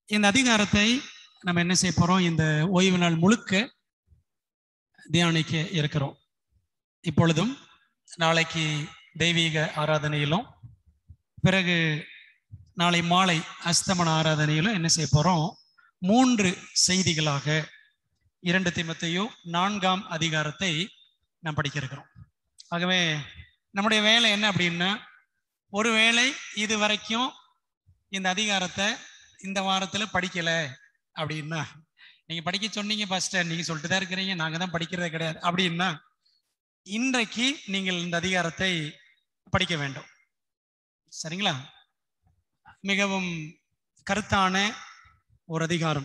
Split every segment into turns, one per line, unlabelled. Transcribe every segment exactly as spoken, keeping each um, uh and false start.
இந்த அதிகாரத்தை நம்ம என்ன செய்ய போறோம்? இந்த ஓய்வு நாள் முழுக்க தியானிக்க இருக்கிறோம். இப்பொழுதும் நாளைக்கு தெய்வீக ஆராதனையிலும் பிறகு நாளை மாலை அஸ்தமன ஆராதனையிலும் என்ன செய்ய போறோம்? மூன்று செய்திகளாக இரண்டு தீமோத்தேயு நான்காம் அதிகாரத்தை நாம் படிக்க இருக்கிறோம். ஆகவே நம்முடைய வேலை என்ன அப்படின்னா, ஒருவேளை இது வரைக்கும் இந்த அதிகாரத்தை இந்த வாரத்தில் படிக்கல அப்படின்னா, நீங்க படிக்க சொன்னீங்க பாஸ்டர், நீங்க சொல்லிட்டு தான் இருக்கிறீங்க, நாங்க தான் படிக்கிறதே கிடையாது அப்படின்னா, இன்றைக்கு நீங்கள் இந்த அதிகாரத்தை படிக்க வேண்டும். சரிங்களா? மிகவும் கருத்தான ஒரு அதிகாரம்.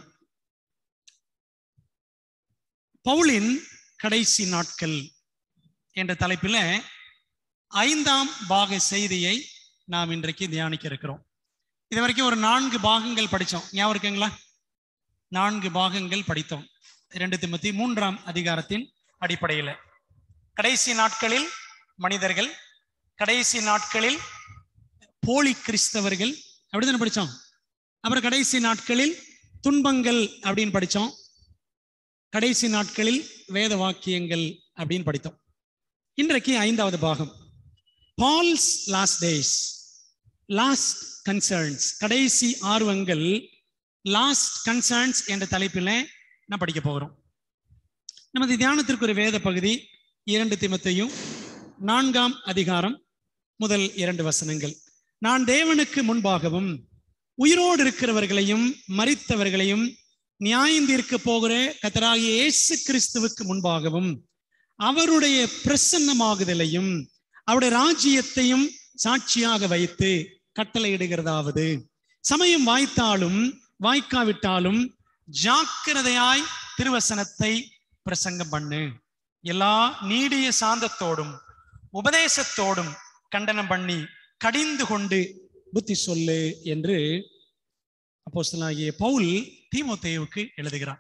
பவுலின் கடைசி நாட்கள் என்ற தலைப்பில் ஐந்தாம் பாக செய்தியை நாம் இன்றைக்கு தியானிக்க இருக்கிறோம். இது வரைக்கும் ஒரு நான்கு பாகங்கள் படித்தோம். ஞாபகம் இருக்குங்களா? நான்கு பாகங்கள் படித்தோம். இரண்டு தீமோத்தேயு மூன்றாம் அதிகாரத்தின் அடிப்படையில் கடைசி நாட்களில் மனிதர்கள், கடைசி நாட்களில் போலி கிறிஸ்தவர்கள் அப்படிதான் படித்தோம். அப்புறம் கடைசி நாட்களில் துன்பங்கள் அப்படின்னு படித்தோம். கடைசி நாட்களில் வேத வாக்கியங்கள் அப்படின்னு படித்தோம். இன்றைக்கு ஐந்தாவது பாகம், Paul's last days, last concerns, கடைசி ஆர்வங்கள், லாஸ்ட் கன்சர்ன்ஸ் என்ற தலைப்பில் நான் படிக்க போகிறோம். நமது தியானத்திற்கு ஒரு வேத பகுதி இரண்டு தீமோத்தேயு நான்காம் அதிகாரம் முதல் இரண்டு வசனங்கள். நான் தேவனுக்கு முன்பாகவும் உயிரோடு இருக்கிறவர்களையும் மரித்தவர்களையும் நியாயந்தீர்க்க போகிற கர்த்தராகிய இயேசு கிறிஸ்துவுக்கு முன்பாகவும் அவருடைய பிரசன்னமாகுதலையும் அவருடைய ராஜ்யத்தையும் சாட்சியாக வைத்து கட்டளையிடுகிறதாவது, சமயம் வாய்த்தாலும் வாய்க்காவிட்டாலும் ஜாக்கிரதையாய் திருவசனத்தை பிரசங்கம் பண்ணு, எல்லா நீடிய சாந்தத்தோடும் உபதேசத்தோடும் கண்டனம் பண்ணி கடிந்து கொண்டு புத்தி சொல்லு என்று அப்போஸ்தலனாகிய பவுல் தீமோத்தேயுவுக்கு எழுதுகிறார்.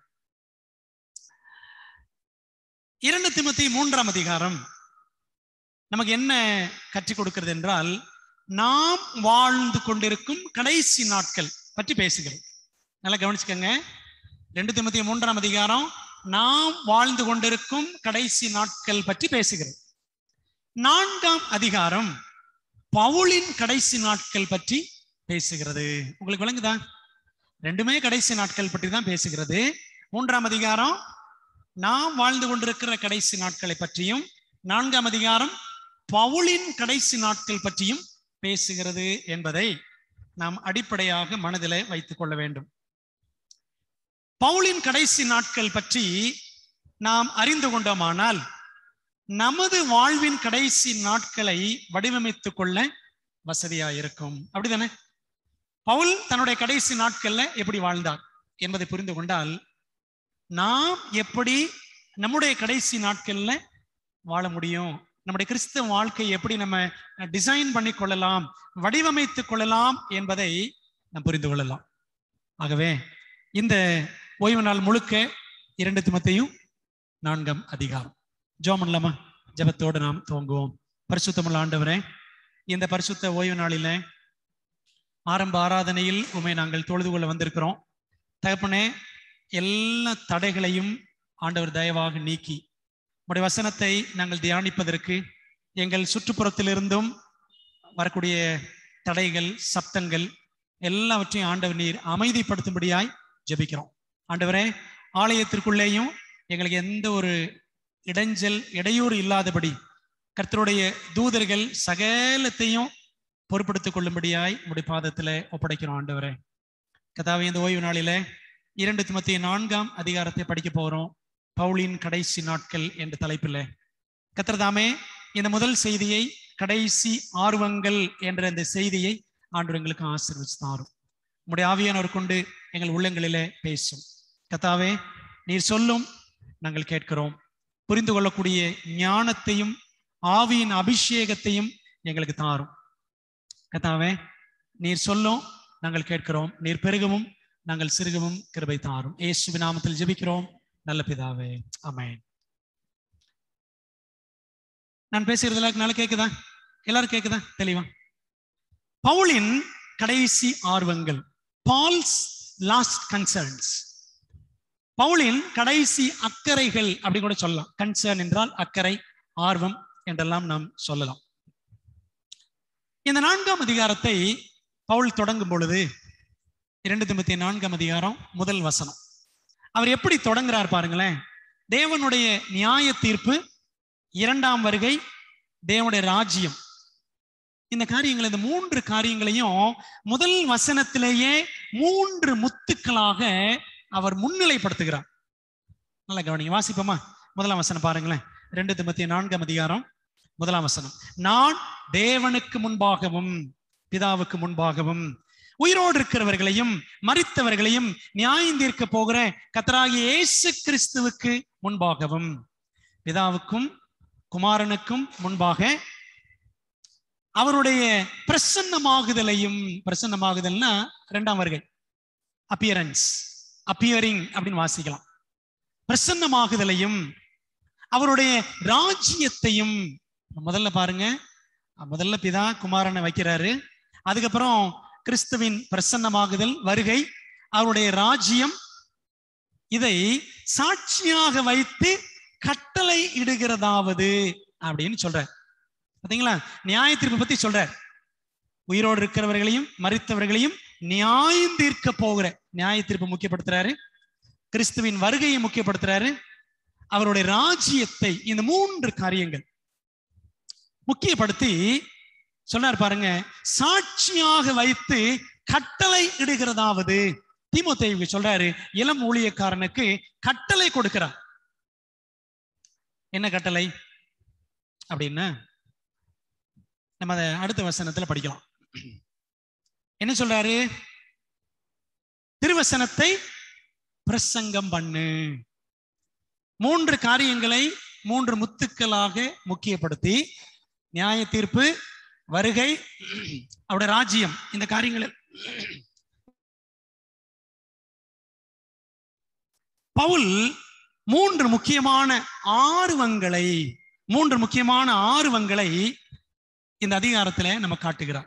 இரண்டு தீமோத்தேயு மூன்றாம் அதிகாரம் நமக்கு என்ன கற்றுக் கொடுக்கிறது என்றால், நாம் வாழ்ந்து கொண்டிருக்கும் கடைசி நாட்கள் பற்றி பேசுகிறது. நல்லா கவனிச்சுக்கங்க. இரண்டு தீமோத்தேயு மூன்றாம் அதிகாரம் நாம் வாழ்ந்து கொண்டிருக்கும் கடைசி நாட்கள் பற்றி பேசுகிறது. நான்காம் அதிகாரம் பவுலின் கடைசி நாட்கள் பற்றி பேசுகிறது. உங்களுக்கு விளங்குதா? ரெண்டுமே கடைசி நாட்கள் பற்றி தான் பேசுகிறது. மூன்றாம் அதிகாரம் நாம் வாழ்ந்து கொண்டிருக்கிற கடைசி நாட்களை பற்றியும், நான்காம் அதிகாரம் பவுலின் கடைசி நாட்கள் பற்றியும் பேசுகிறது என்பதை நாம் அடிப்படையாக மனதில் வைத்துக் கொள்ள வேண்டும். பவுலின் கடைசி நாட்கள் பற்றி நாம் அறிந்து கொண்டோமானால் நமது வாழ்வின் கடைசி நாட்களை வடிவமைத்துக் கொள்ள வசதியாயிருக்கும். அப்படிதானே? பவுல் தன்னுடைய கடைசி நாட்கள்ல எப்படி வாழ்ந்தார் என்பதை புரிந்து கொண்டால் நாம் எப்படி நம்முடைய கடைசி நாட்கள்ல வாழ முடியும், நம்முடைய கிறிஸ்தவ வாழ்க்கையை எப்படி நம்ம டிசைன் பண்ணி கொள்ளலாம், வடிவமைத்துக் கொள்ளலாம் என்பதை நாம் புரிந்து கொள்ளலாம். ஆகவே இந்த ஓய்வு நாள் முழுக்க இரண்டு தீமோத்தேயு நான்காம் அதிகாரம் ஜெபம் பண்ணலாமா? ஜெபத்தோடு நாம் துவங்குவோம். பரிசுத்தமுள்ள ஆண்டவரே, இந்த பரிசுத்த ஓய்வு நாளில ஆரம்ப ஆராதனையில் உண்மை நாங்கள் தொழுது கொள்ள வந்திருக்கிறோம். தகப்பனே, எல்லா தடைகளையும் ஆண்டவர் தயவாக நீக்கி உடைய வசனத்தை நாங்கள் தியானிப்பதற்கு எங்கள் சுற்றுப்புறத்திலிருந்தும் வரக்கூடிய தடைகள், சப்தங்கள் எல்லாவற்றையும் ஆண்டவர் நீர் அமைதிப்படுத்தும்படியாய் ஜெபிக்கிறோம். ஆண்டவரே, ஆலயத்திற்குள்ளேயும் எங்களுக்கு எந்த ஒரு இடைஞ்சல் இடையூறு இல்லாதபடி கர்த்தருடைய தூதர்கள் சகலத்தையும் பொறுப்படுத்திக் கொள்ளும்படியாய் உடைய பாதத்துல ஒப்படைக்கிறோம். ஆண்டவரே கர்த்தாவே, இந்த ஓய்வு நாளில இரண்டு தீமோத்தேயு நான்காம் அதிகாரத்தை படிக்க போறோம். பவுலின் கடைசி நாட்கள் என்ற தலைப்பில் கர்த்தர் தாமே இந்த முதல் செய்தியை, கடைசி ஆர்வங்கள் என்ற இந்த செய்தியை ஆண்டவர் எங்களுக்கு ஆசீர்வதித்து தாரும். உம்முடைய ஆவியானவர் கொண்டு எங்கள் உள்ளங்களிலே பேசும். கர்த்தாவே, நீர் சொல்லும், நாங்கள் கேட்கிறோம். புரிந்து கொள்ளக்கூடிய ஞானத்தையும் ஆவியின் அபிஷேகத்தையும் எங்களுக்கு தாரும். கர்த்தாவே, நீர் சொல்லும், நாங்கள் கேட்கிறோம். நீர் பெருகவும் நாங்கள் சிறுகவும் கிருபை தாரும். இயேசுவின் நாமத்தில் ஜெபிக்கிறோம் நல்ல பிதாவே, ஆமென். நான் பேசுறது எல்லாருக்கும் கேக்குதா? எல்லாரும் கேக்குதா? தெளிவா? பவுலின் கடைசி ஆர்வங்கள், பால்ஸ் லாஸ்ட் கன்சர்ன்ஸ். பவுலின் கடைசி அக்கறைகள் அப்படி கூட சொல்லலாம். கன்சர்ன் என்றால் அக்கறை, ஆர்வம் என்றெல்லாம் நாம் சொல்லலாம். இந்த நான்காம் அதிகாரத்தை பவுல் தொடங்கும் பொழுது இரண்டு தீமோத்தேயு நான்காம் அதிகாரம் முதல் வசனம் அவர் எப்படி தொடங்குறார் பாருங்களேன். தேவனுடைய நியாய தீர்ப்பு, இரண்டாம் வருகை, தேவனுடைய ராஜ்யம், இந்த காரியங்கள், இந்த மூன்று காரியங்களையும் முதல் வசனத்திலேயே மூன்று முத்துக்களாக அவர் முன்னிலைப்படுத்துகிறார். நல்ல கவனிங்க, வாசிப்போமா? முதலாம் வசனம் பாருங்களேன். இரண்டு தீமோத்தேயு நான்காம் அதிகாரம் முதலாம் வசனம். நான் தேவனுக்கு முன்பாகவும் பிதாவுக்கு முன்பாகவும் உயிரோடு இருக்கிறவர்களையும் மரித்தவர்களையும் நியாயம் தீர்க்க போகிற கர்த்தராகிய இயேசு கிறிஸ்துவுக்கு முன்பாகவும் பிதாவுக்கும் குமாரனுக்கும் முன்பாக அவருடைய பிரசன்னமாகுதலையும், பிரசன்னமாகுதல்னா இரண்டாம் வருகை, அப்பியரன்ஸ், அப்பியரிங் அப்படின்னு வாசிக்கலாம். பிரசன்னமாகுதலையும் அவருடைய ராஜ்யத்தையும், முதல்ல பாருங்க, முதல்ல பிதா குமாரனை வைக்கிறாரு, அதுக்கப்புறம் கிறிஸ்துவின் பிரசன்னமாகுதல், வருகை, அவருடைய ராஜ்யம், இதை சாட்சியாக வைத்து கட்டளை இடுகிறதாவது அப்படின்னு சொல்றார். பாத்தீங்களா? நியாய தீர்ப்பு பத்தி சொல்றார். உயிரோடு இருக்கிறவர்களையும் மரித்தவர்களையும் நியாயம் தீர்க்க போகிற நியாய தீர்ப்பு முக்கியப்படுத்துறாரு, கிறிஸ்துவின் வருகையை முக்கியப்படுத்துறாரு, அவருடைய ராஜ்யத்தை, இந்த மூன்று காரியங்கள் முக்கியப்படுத்தி சொன்னார் பாருங்க. சாட்சியாக வைத்து கட்டளை இடுகிறதாவது தீமோத்தேயுவுக்கு சொல்றாரு. இளம் ஊழியக்காரனுக்கு கட்டளை கொடுக்கிறார். என்ன கட்டளை அப்படின்னா நம்ம அதை அடுத்த வசனத்துல படிக்கலாம். என்ன சொல்றாரு? திருவசனத்தை பிரசங்கம் பண்ணு. மூன்று காரியங்களை மூன்று முத்துக்களாக முக்கியப்படுத்தி நியாய தீர்ப்பு, வருகை, அவருடைய ராஜ்யம், இந்த காரியங்கள் பவுல் மூன்று முக்கியமான ஆர்வங்களை மூன்று முக்கியமான ஆர்வங்களை இந்த அதிகாரத்துல நம்ம காட்டுகிறார்.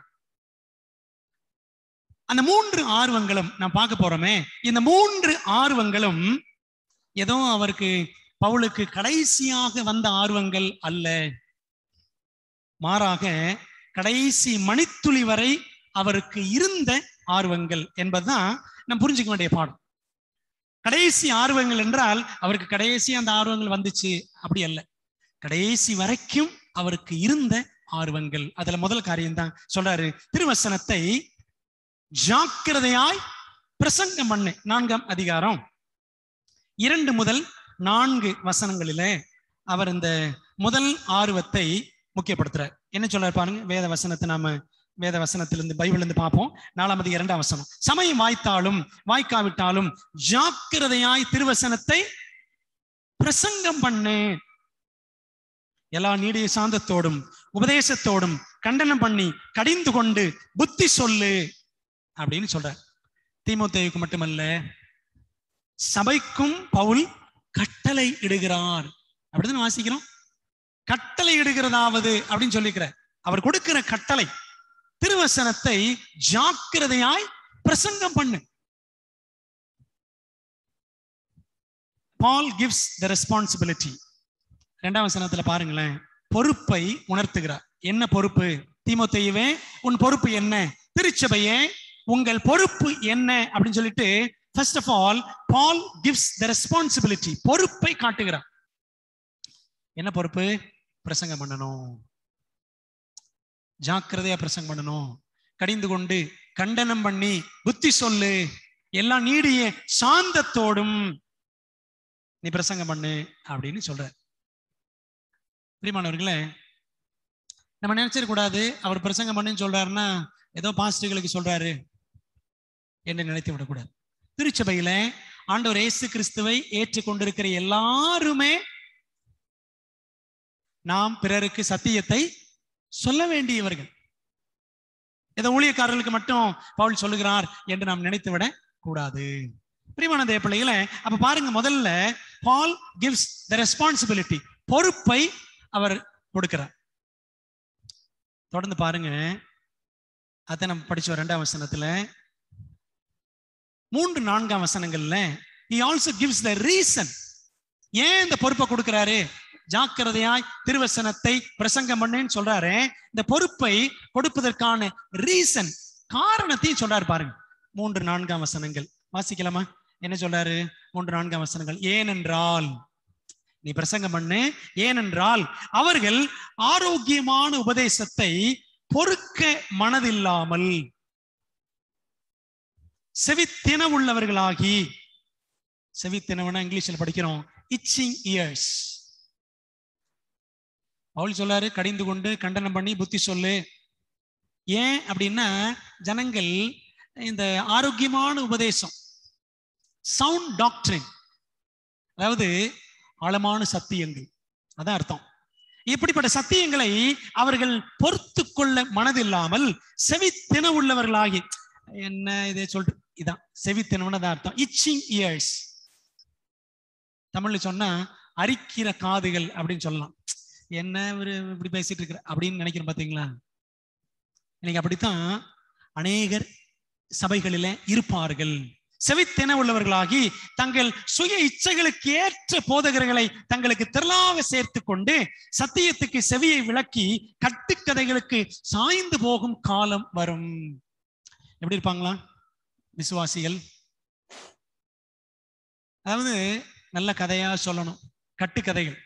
அந்த மூன்று ஆர்வங்களும் நாம் பார்க்க போறோமே, இந்த மூன்று ஆர்வங்களும் ஏதோ அவருக்கு பவுலுக்கு கடைசியாக வந்த ஆர்வங்கள் அல்ல, மாறாக கடைசி மணித்துளி வரை அவருக்கு இருந்த ஆர்வங்கள் என்பதுதான் நம்ம புரிஞ்சுக்க வேண்டிய பாடம். கடைசி ஆர்வங்கள் என்றால் அவருக்கு கடைசி அந்த ஆர்வங்கள் வந்துச்சு அப்படி அல்ல, கடைசி வரைக்கும் அவருக்கு இருந்த ஆர்வங்கள். அதுல முதல் காரியம் தான் சொல்றாரு, திருவசனத்தை ஜாக்கிரதையாய் பிரசங்கம் பண்ணு. நான்காம் அதிகாரம் இரண்டு முதல் நான்கு வசனங்களிலே அவர் இந்த முதல் ஆர்வத்தை முக்கியப்படுத்துறார். என்ன சொல்றாரு பாருங்க, வேத வசனத்தை நாம வேத வசனத்திலிருந்து பைபிள் இருந்து பார்ப்போம். நாலாம் அதிகாரம் இரண்டாம் வசனம். சமயம் வாய்த்தாலும் வாய்க்காவிட்டாலும் ஜாக்கிரதையாய் திருவசனத்தை பிரசங்கம் பண்ணு, எல்லா நீடிய சாந்தத்தோடும் உபதேசத்தோடும் கண்டனம் பண்ணி கடிந்து கொண்டு புத்தி சொல்லு அப்படின்னு சொல்றார். தீமோத்தேயுக்கு மட்டுமல்ல, சபைக்கும் பவுல் கட்டளை இடுகிறார். அப்படிதான் வாசிக்கிறோம். கட்டளை இடுகிறதாவது அப்படின்னு சொல்லிக்கிறார். அவர் கொடுக்கிற கட்டளை, திருவசனத்தை ஜாக்கிரதையாய் பிரசங்கம் பண்ணு. பால் gives the responsibility. இரண்டாம் வசனத்துல பாருங்களேன், பொறுப்பை உணர்த்துகிறார். என்ன பொறுப்பு? தீமோத்தேயுவே, உன் பொறுப்பு என்ன? திருச்சபையே, உங்கள் பொறுப்பு என்ன அப்படின்னு சொல்லிட்டு first of all Paul gives the responsibility, பொறுப்பை காட்டுகிறார். என்ன பொறுப்பு? பிரசங்கம் பண்ணணும், ஜாக்கிரதையா பிரசங்கம் பண்ணணும், கடிந்து கொண்டு கண்டனம் பண்ணி புத்தி சொல்லு, எல்லாம் நீடிய சாந்தத்தோடும் நீ பிரசங்கம் பண்ணு அப்படின்னு சொல்ற. பிரியமானவர்களே, நம்ம நினைச்சிட கூடாது அவர் பிரசங்கம் பண்ணுன்னு சொல்றாருன்னா ஏதோ பாஸ்டர்களுக்கு சொல்றாரு என்று நினைத்து விடக்கூடாது. திருச்சபையில ஆண்டவர் இயேசு கிறிஸ்துவை ஏற்றுக்கொண்டிருக்கிற எல்லாருமே நாம் பிறருக்கு சத்தியத்தை சொல்ல வேண்டியவர்கள். ஏதோ ஊழியக்காரர்களுக்கு மட்டும் பவுல் சொல்லுகிறார் என்று நாம் நினைத்து விட கூடாது. பிரியமான தேவ பிள்ளைகளே, அப்ப பாருங்க, முதல்ல Paul gives the responsibility, பொறுப்பை அவர் கொடுக்கிறார். தொடர்ந்து பாருங்க, அதை நம்ம படிச்சோம் இரண்டாம் வசனத்துல. மூன்று நான்காம் வசனங்கள்ல he also gives the reason. ஏன் இந்த பொறுப்பை கொடுக்கிறாரு? ஜாக்கிரதையாய் திருவசனத்தை பிரசங்கம் பண்ணேன்னு சொல்றாரு. இந்த பொறுப்பை கொடுப்பதற்கான ரீசன், காரணத்தையும் சொல்றாரு பாருங்க. மூன்று நான்காம் வசனங்கள் வாசிக்கலாமா? என்ன சொல்றாரு? மூன்று நான்காம் வசனங்கள். ஏனென்றால், நீ பிரசங்கம் பண்ணு, ஏனென்றால் அவர்கள் ஆரோக்கியமான உபதேசத்தை பொறுக்க மனதில்லாமல் செவித்தின உள்ளவர்களாகி, செவித்தினவனா இங்கிலீஷ்ல படிக்கிறோம் itching ears. பவுல் சொல்றாரு, கடிந்து கொண்டு கண்டனம் பண்ணி புத்தி சொல்லு. ஏன் அப்படின்னா, ஜனங்கள் இந்த ஆரோக்கியமான உபதேசம், சவுண்ட் டாக்டரின், அதாவது ஆழமான சத்தியங்கள், அதான் அர்த்தம். இப்படிப்பட்ட சத்தியங்களை அவர்கள் பொறுத்து கொள்ள மனதில்லாமல் செவித்தின உள்ளவர்களாகி, என்ன இதை சொல்ற, இதான் செவித்தினவன் தான் அர்த்தம். itching ears, தமிழ்ல சொன்னா அரிக்கிற காதுகள் அப்படின்னு சொல்லலாம். என்ன ஒரு இப்படி பேசிட்டு இருக்கிற அப்படின்னு நினைக்கிறேன் பாத்தீங்களா? இன்னைக்கு அப்படித்தான் அநேகர் சபைகளில இருப்பார்கள். செவித்தின உள்ளவர்களாகி தங்கள் சுய இச்சைகளுக்கு ஏற்ற போதகர்களை தங்களுக்கு திரளாக சேர்த்து கொண்டு சத்தியத்துக்கு செவியை விளக்கி கட்டுக்கதைகளுக்கு சாய்ந்து போகும் காலம் வரும். எப்படி இருப்பாங்களா விசுவாசிகள்? அதாவது நல்ல கதையா சொல்லணும், கட்டுக்கதைகள்.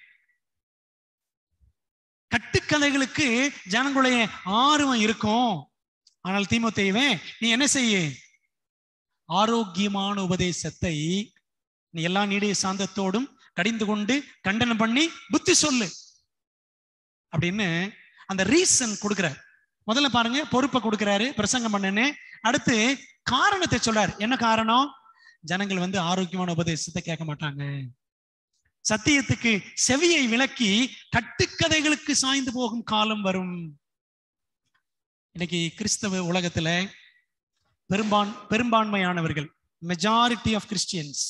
கட்டுக்கதைகளுக்கு ஜனங்களுடைய ஆர்வம் இருக்கும். ஆனால் தீமோத்தேயுவே, நீ என்ன செய்ய? ஆரோக்கியமான உபதேசத்தை நீ எல்லா நீடிய சாந்தத்தோடும் கடிந்து கொண்டு கண்டனம் பண்ணி புத்தி சொல்லு அப்படின்னு அந்த ரீசன் கொடுக்கிறார். முதல்ல பாருங்க, பொறுப்பை கொடுக்கிறாரு, பிரசங்கம் பண்ணனே. அடுத்து காரணத்தை சொல்றாரு. என்ன காரணம்? ஜனங்கள் வந்து ஆரோக்கியமான உபதேசத்தை கேட்க மாட்டாங்க. சத்தியத்துக்கு செவியை விளக்கி கட்டுக்கதைகளுக்கு சாய்ந்து போகும் காலம் வரும். இன்னைக்கு கிறிஸ்தவ உலகத்துல பெரும்பான் பெரும்பான்மையானவர்கள், மெஜாரிட்டி ஆஃப் கிறிஸ்டியன்ஸ்,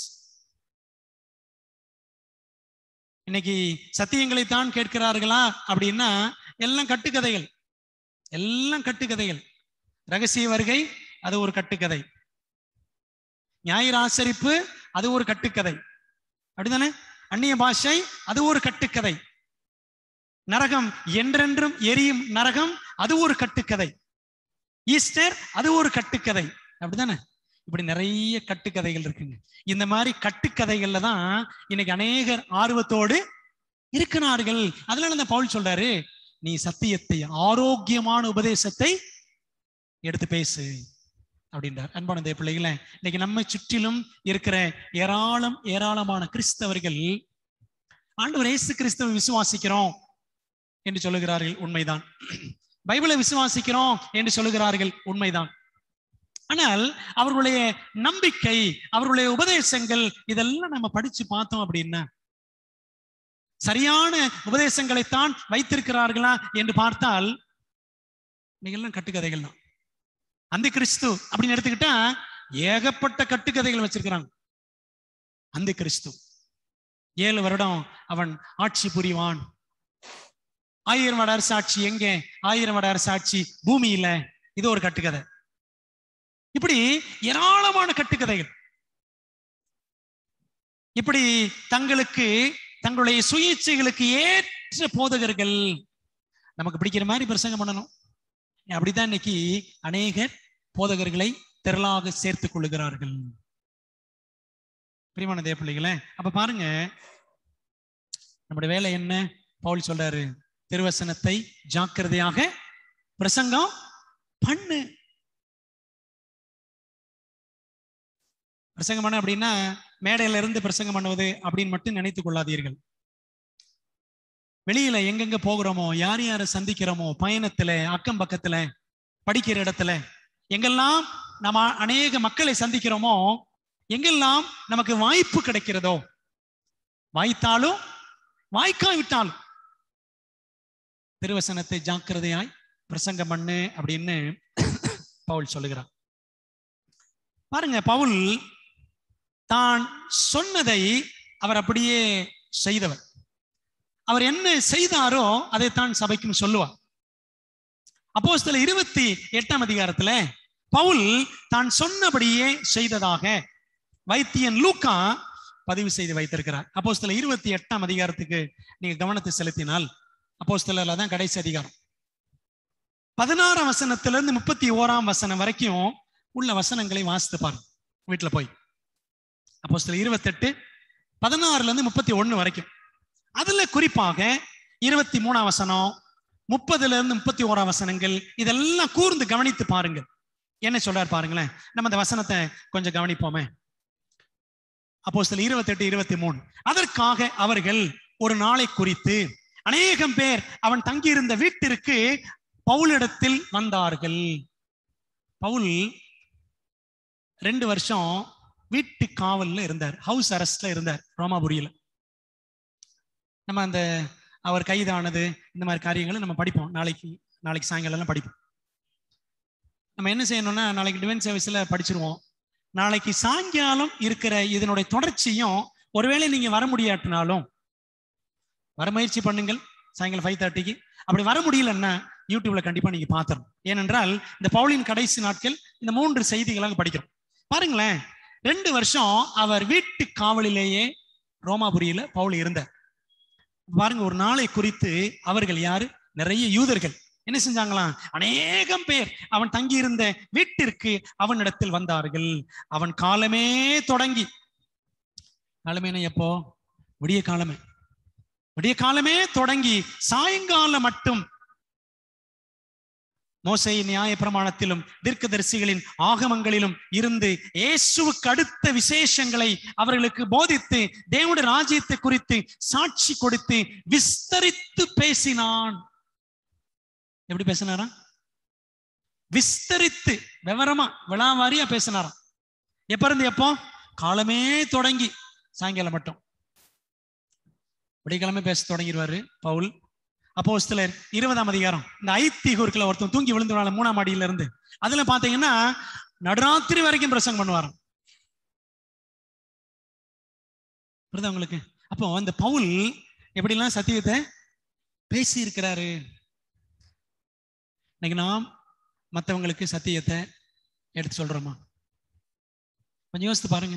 இன்னைக்கு சத்தியங்களை தான் கேட்கிறார்களா அப்படின்னா எல்லாம் கட்டுக்கதைகள், எல்லாம் கட்டுக்கதைகள். ரகசிய வருகை அது ஒரு கட்டுக்கதை, ஞாயிறு ஆசரிப்பு அது ஒரு கட்டுக்கதை, அப்படிதானே? அந்நிய பாஷை அது ஒரு கட்டுக்கதை, நரகம் என்றென்றும் எரியும் நரகம் அது ஒரு கட்டுக்கதை, ஈஸ்டர் அது ஒரு கட்டுக்கதை, அப்படிதானே? இப்படி நிறைய கட்டுக்கதைகள் இருக்குங்க. இந்த மாதிரி கட்டுக்கதைகள்ல தான் இன்னைக்கு அநேகர் ஆர்வத்தோடு இருக்கிறார்கள். அதனால இந்த பவுல் சொல்றாரு, நீ சத்தியத்தை, ஆரோக்கியமான உபதேசத்தை எடுத்து பேசு அப்படின்றார். அன்பான தேவ பிள்ளைகளே, இன்னைக்கு நம்மை சுற்றிலும் இருக்கிற ஏராளம் ஏராளமான கிறிஸ்தவர்கள் ஆண்டவர் இயேசு கிறிஸ்துவை விசுவாசிக்கிறோம் என்று சொல்லுகிறார்கள், உண்மைதான். பைபிளை விசுவாசிக்கிறோம் என்று சொல்லுகிறார்கள், உண்மைதான். ஆனால் அவர்களுடைய நம்பிக்கை, அவர்களுடைய உபதேசங்கள் இதெல்லாம் நம்ம படிச்சு பார்த்தோம் அப்படின்னா சரியான உபதேசங்களைத்தான் வைத்திருக்கிறார்களா என்று பார்த்தால் நீங்கள்லாம் கட்டுக்கதைகள் தான். அந்த கிறிஸ்து அப்படின்னு எடுத்துக்கிட்டா ஏகப்பட்ட கட்டுக்கதைகள் வச்சிருக்கிறாங்க. அந்த கிறிஸ்து ஏழு வருடம் அவன் ஆட்சி புரிவான், ஆயிரம் வருட அரசாட்சி எங்கே? ஆயிரம் வருட அரசாட்சி பூமியில, இது ஒரு கட்டுக்கதை. இப்படி ஏராளமான கட்டுக்கதைகள். இப்படி தங்களுக்கு தங்களுடைய சுயேட்சைகளுக்கு ஏற்ற போதகர்கள் நமக்கு பிடிக்கிற மாதிரி பிரசங்கம் பண்ணணும். அப்படித்தான் இன்னைக்கு அநேகர் போதகர்களை திரளாக சேர்த்துக் கொள்ளுகிறார்கள். பிரியமான தேவ பிள்ளைகளே, அப்ப பாருங்க, நம்முடைய வேலை என்ன? பவுல் சொல்றாரு, திருவசனத்தை ஜாக்கிரதையாக பிரசங்கம் பண்ணு. பிரசங்கம் பண்ண அப்படின்னா மேடையில இருந்து பிரசங்கம் பண்ணுவது அப்படின்னு மட்டும் நினைத்துக் கொள்ளாதீர்கள். வெளியில எங்கெங்க போகிறோமோ, யார் யாரை சந்திக்கிறோமோ, பயணத்துல, அக்கம் பக்கத்துல, படிக்கிற இடத்துல, எங்கெல்லாம் நம்ம அநேக மக்களை சந்திக்கிறோமோ, எங்கெல்லாம் நமக்கு வாய்ப்பு கிடைக்கிறதோ, வாய்த்தாலும் வாய்க்காவிட்டாலும் திருவசனத்தை ஜாக்கிரதையாய் பிரசங்கம் பண்ணு அப்படின்னு பவுல் சொல்லுகிறார். பாருங்க, பவுல் தான் சொன்னதை அவர் அப்படியே செய்தவர். அவர் என்ன செய்தாரோ அதைத்தான் சபைக்கும் சொல்லுவார். அப்போஸ்தலர் இருபத்தி எட்டாம் அதிகாரத்துல பவுல் தான் சொன்னபடியே செய்ததாக வைத்தியன் லூக்கா பதிவு செய்து வைத்திருக்கிறார். அப்போஸ்தலர் இருபத்தி எட்டாம் அதிகாரத்துக்கு நீங்க கவனத்தை செலுத்தினால், அப்போஸ்தலர்ல தான் கடைசி அதிகாரம், பதினாறாம் வசனத்திலிருந்து முப்பத்தி ஓராம் வசனம் வரைக்கும் உள்ள வசனங்களை வாசித்து பாருங்க வீட்டுல போய். அப்போஸ்தலர் இருபத்தி எட்டு பதினாறுல இருந்து முப்பத்தி ஒண்ணு வரைக்கும். அதுல குறிப்பாக இருபத்தி மூணாம் வசனம், முப்பதுல இருந்து முப்பத்தி ஓராம் வசனங்கள், இதெல்லாம் கூர்ந்து கவனித்து பாருங்க. என்ன சொல்றாரு பாருங்களேன். நம்ம அந்த வசனத்தை கொஞ்சம் கவனிப்போமே. அப்போஸ்தலர் இருபத்தி எட்டு இருபத்தி மூணு. அதற்காக அவர்கள் ஒரு நாளை குறித்து அநேகம் பேர் அவன் தங்கியிருந்த வீட்டிற்கு பவுலிடத்தில் வந்தார்கள். பவுல் ரெண்டு வருஷம் வீட்டு காவல்ல இருந்தார், ஹவுஸ் அரெஸ்ட்ல இருந்தார் ரோமாபுரியில. நம்ம அந்த அவர் கைதானது இந்த மாதிரி காரியங்களை நம்ம படிப்போம். நாளைக்கு நாளைக்கு சாயங்காலம் படிப்போம். நம்ம என்ன செய்யணும்னா, நாளைக்கு டிவைன் சர்வீஸ்ல படிச்சிருவோம். நாளைக்கு சாயங்காலம் இருக்கிற இதனுடைய தொடர்ச்சியும், ஒருவேளை நீங்க வர முடியாட்டினாலும் வர முயற்சி பண்ணுங்கள் சாயங்காலம் ஃபைவ் தேர்ட்டிக்கு. அப்படி வர முடியலன்னா யூடியூப்ல கண்டிப்பா நீங்க பாத்துறோம். ஏனென்றால் இந்த பவுலின் கடைசி நாட்கள் இந்த மூன்று செய்திகளாக படிக்கிறோம். பாருங்களேன், ரெண்டு வருஷம் அவர் வீட்டு காவலிலேயே ரோமாபுரியில பவுல் இருந்தார். பாருங்க, ஒரு நாளை குறித்து அவர்கள் யாரு, நிறைய யூதர்கள் என்ன செஞ்சாங்களாம், அநேகம் பேர் அவன் தங்கியிருந்த வீட்டிற்கு அவனிடத்தில் வந்தார்கள். அவன் காலமே தொடங்கி, காலமேனா எப்போ, விடிய காலமே, விடிய காலமே தொடங்கி சாயங்காலம் மட்டும் மோசே நியாய பிரமாணத்திலும் தீர்க்கதரிசிகளின் ஆகமங்களிலும் இருந்து இயேசுவுக்கு அடுத்த விசேஷங்களை அவர்களுக்கு போதித்து தேவனுடைய ராஜ்யத்தை குறித்து சாட்சி கொடுத்து விஸ்தரித்து பேசினான். எப்படி பேசினாரா? விஸ்தரித்து, விவரமா, விளாவாரியா பேசினாராம். எப்ப இருந்து எப்போ? காலமே தொடங்கி சாயங்காலம் மட்டும். விடியக்கிழமை பேச தொடங்கிடுவாரு பவுல். அப்போஸ்தலர் இருபதாம் அதிகாரம், இந்த ஐத்திகூர்ல ஒருத்தன் தூங்கி விழுந்துனால மூணாம் அடியில இருந்து, அதுல பாத்தீங்கன்னா நடுராத்திரி வரைக்கும் பிரசங்கம் பண்ணுவாராம். புரியுதா உங்களுக்கு? அப்போ இந்த பவுல் எப்படிலாம் சத்தியத்தை பேசி இருக்கிறாரு. இன்னைக்கு நாம் மற்றவங்களுக்கு சத்தியத்தை எடுத்து சொல்றோமா? கொஞ்சம் யோசித்து பாருங்க.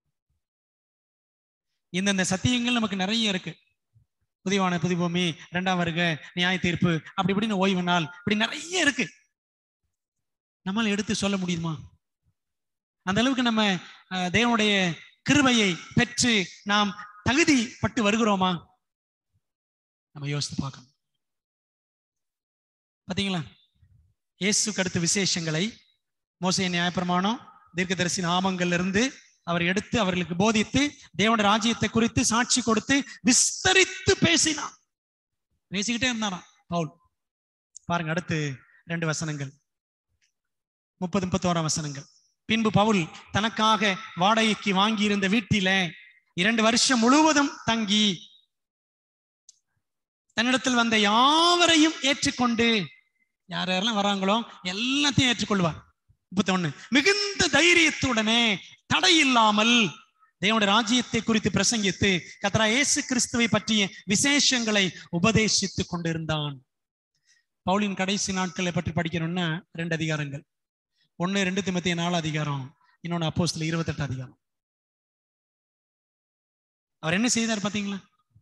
இந்தந்த சத்தியங்கள் நமக்கு நிறைய இருக்கு. புதிவான புதுபூமி, இரண்டாம் வருகை, நியாய தீர்ப்பு, அப்படி இப்படின்னு ஓய்வு நாள், இப்படி நிறைய இருக்கு. நம்மளால எடுத்து சொல்ல முடியுமா? அந்த அளவுக்கு நம்ம தேவனுடைய கிருபையை பெற்று நாம் தகுதிப்பட்டு வருகிறோமா? நம்ம யோசித்து பார்க்கணும். பாத்தீங்களா, இயேசுக்கு அடுத்த விசேஷங்களை மோசே நியாயப்பிரமாணம் தீர்க்கதரிசி நாமங்கள்ல இருந்து அவர் எடுத்து அவர்களுக்கு போதித்து தேவனுடைய ராஜ்யத்தை குறித்து சாட்சி கொடுத்து விஸ்தரித்து பேசினான். பேசிக்கிட்டே இருந்தாராம் பவுல். பாருங்க அடுத்து ரெண்டு வசனங்கள், முப்பது முப்பத்தோராம் வசனங்கள். பின்பு பவுல் தனக்காக வாடகைக்கு வாங்கி இருந்த வீட்டில இரண்டு வருஷம் முழுவதும் தங்கி தன்னிடத்தில் வந்த யாவரையும் ஏற்றுக்கொண்டு, யார் யாரெல்லாம் வராங்களோ எல்லாத்தையும் ஏற்றுக்கொள்வார். முப்பத்தி ஒண்ணு, மிகுந்த தைரியத்துடனே தடையில்லாமல் தேவனுடைய ராஜ்யத்தை குறித்து பிரசங்கித்து கர்த்தராகிய இயேசு கிறிஸ்துவை பற்றிய விசேஷங்களை உபதேசித்துக் கொண்டிருந்தான். பவுலின் கடைசி நாட்களை பற்றி படிக்கணும்னா ரெண்டு அதிகாரங்கள், ஒன்னு ரெண்டு தீமோத்தேயு நாலு அதிகாரம், இன்னொன்னு அப்போஸ்தலர் இருபத்தி எட்டு அதிகாரம். அவர் என்ன செய்தார் பாத்தீங்களா?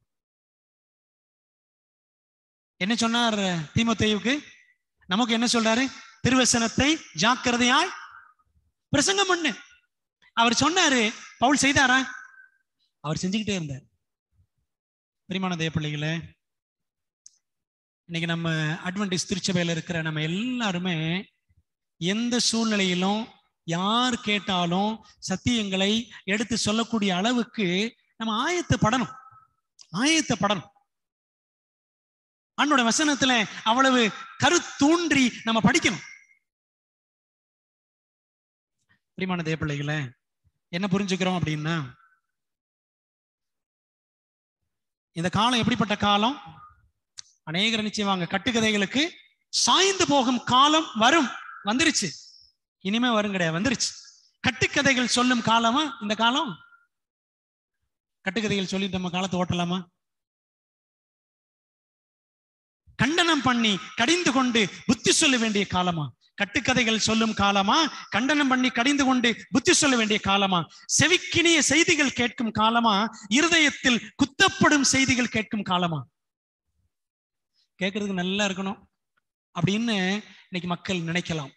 என்ன சொன்னார் தீமோத்தேயுக்கு? நமக்கு என்ன சொல்றாரு? திருவசனத்தை ஜாக்கிரதையாய் பிரசங்கம் பண்ணு. அவர் சொன்னாரு, பவுல் செய்தாரா? அவர் செஞ்சுக்கிட்டே இருந்தார். பிரியமான தேவ பிள்ளைகளே, இன்னைக்கு நம்ம அட்வென்டிஸ்ட் திருச்சபையில இருக்கிற நம்ம எல்லாருமே எந்த சூழ்நிலையிலும் யார் கேட்டாலும் சத்தியங்களை எடுத்து சொல்லக்கூடிய அளவுக்கு நம்ம ஆயத்தப்படணும், ஆயத்தப்படணும். அன்னோட வசனத்துல அவ்வளவு கருத்தூன்றி நம்ம படிக்கணும். பிரியமான தேவ பிள்ளைகளே, என்ன புரிஞ்சுக்கிறோம் அப்படின்னா, இந்த காலம் எப்படிப்பட்ட காலம்? அநேகர் நிச்சயமாங்க கட்டுக்கதைகளுக்கு சாய்ந்து போகும் காலம் வரும், வந்துருச்சு, இனிமே வரும் கிடையாது, வந்துருச்சு. கட்டுக்கதைகள் சொல்லும் காலமா இந்த காலம்? கட்டுக்கதைகள் சொல்லி நம்ம காலத்தை ஓட்டலாமா? கண்டனம் பண்ணி கடிந்து கொண்டு புத்தி சொல்ல வேண்டிய காலமா? கட்டுக்கதைகள் சொல்லும் காலமா, கண்டனம் பண்ணி கடிந்து கொண்டு புத்தி சொல்ல வேண்டிய காலமா, செவிக்கினிய செய்திகள் கேட்கும் காலமா, இருதயத்தில் குத்தப்படும் செய்திகள் கேட்கும் காலமா? கேட்கறதுக்கு நல்லா இருக்கணும் அப்படின்னு இன்னைக்கு மக்கள் நினைக்கலாம்.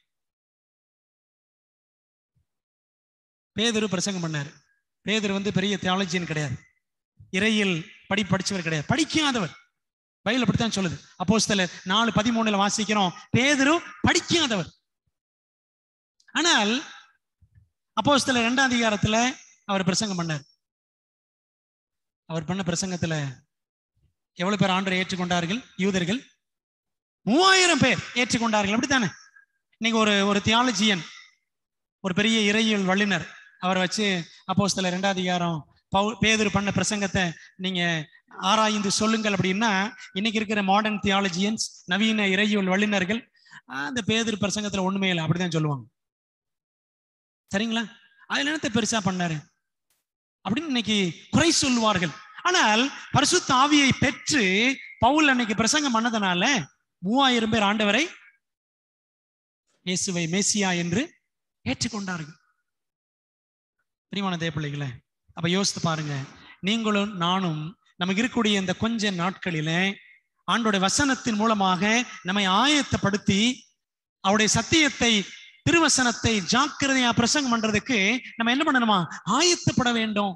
பேதுரு பிரசங்கம் பண்ணாரு. பேதுரு வந்து பெரிய தியாலஜியன் கிடையாது, இறையில் படி படிச்சவர் கிடையாது, படிக்காதவர். பைபிள் அப்படித்தான் சொல்லுது. அப்போஸ்தலர் நாலு பதிமூணுல வாசிக்கிறோம், பேதுரு படிக்காதவர். ஆனால் அப்போஸ்தலர் இரண்டாம் அதிகாரத்துல அவர் பிரசங்கம் பண்ணார். அவர் பண்ண பிரசங்கத்துல எவ்வளவு பேர் ஆண்டவரை ஏற்றுக்கொண்டார்கள்? யூதர்கள் மூவாயிரம் பேர் ஏற்றுக்கொண்டார்கள். அப்படித்தானே? இன்னைக்கு ஒரு ஒரு தியாலஜியன், ஒரு பெரிய இறையியல் வல்லுனர், அவரை வச்சு அப்போஸ்தலர் இரண்டாம் அதிகாரம் பவுல் பேதுரு பண்ண பிரசங்கத்தை நீங்க ஆராய்ந்து சொல்லுங்கள் அப்படின்னா, இன்னைக்கு இருக்கிற மாடர்ன் தியாலஜியன்ஸ், நவீன இறையியல் வல்லுநர்கள், அந்த பேதுரு பிரசங்கத்துல ஒண்ணுமே இல்லை அப்படிதான் சொல்லுவாங்க. சரிங்களா? அதுல என்னத்தை பெருசா பண்ணாரு அப்படின்னு இன்னைக்கு குறை சொல்லுவார்கள். ஆனால் பரிசுத்த ஆவியை பெற்று பவுல் அன்னைக்கு பிரசங்கம் பண்ணதுனால மூவாயிரம் பேர் ஆண்டவரை, இயேசுவை மேசியா என்று ஏற்றுக்கொண்டார்கள். பிரியமான தேவப்பிள்ளைகளே, அப்ப யோசித்து பாருங்க, நீங்களும் நானும் நமக்கு இருக்கக்கூடிய இந்த கொஞ்ச நாட்களில ஆண்டோட வசனத்தின் மூலமாக நம்மை ஆயத்தப்படுத்தி அவருடைய சத்தியத்தை, திருவசனத்தை ஜாக்கிரதையா பிரசங்கம் பண்றதுக்கு நம்ம என்ன பண்ணணுமா? ஆயத்தப்பட வேண்டும்.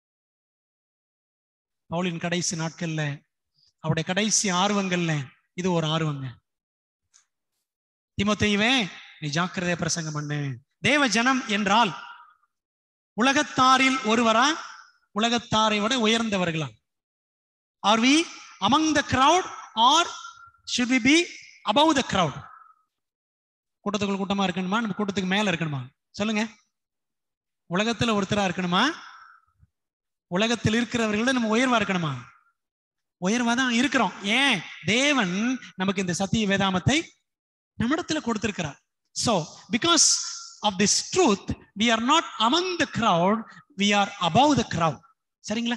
பவுலின் கடைசி நாட்கள்ல, அவருடைய கடைசி ஆர்வங்கள்ல இது ஒரு ஆர்வங்க. தீமோத்தேயுவே, நீ ஜாக்கிரதையா பிரசங்கம் பண்ணு. தேவ ஜனம் என்றால் உலகத்தாரில் ஒருவரா, உலகத்தாரை விட உயர்ந்தவர்களா? Are we among the crowd or should we be above the crowd? கூட்டத்துக்குள்ள கூட்டமா இருக்கணுமா, நம்ம கூட்டத்துக்கு மேல இருக்கணுமா? சொல்லுங்க. உலகத்துல ஒருத்தரா இருக்கணுமா, உலகத்தில் இருக்கிறவர்கள நம்ம உயர்வா இருக்கணுமா? உயர்வா தான் இருக்கிறோம். ஏன்? தேவன் நமக்கு இந்த சத்திய வேதாமத்தை நம்மிடத்துல கொடுத்திருக்கிறார். So because of this truth, we are not among the crowd, we are above the crowd. சரிங்களா?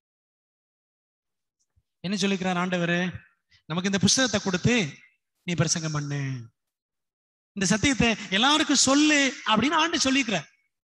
என்ன சொல்லிக்கிறார் ஆண்டவர்? நமக்கு இந்த புத்தகத்தை கொடுத்து நீ பிரசங்கம் பண்ணு, இந்த சத்தியத்தை எல்லாருக்கும் சொல்லு அப்படின்னு ஆண்டு சொல்லிக்கிறார்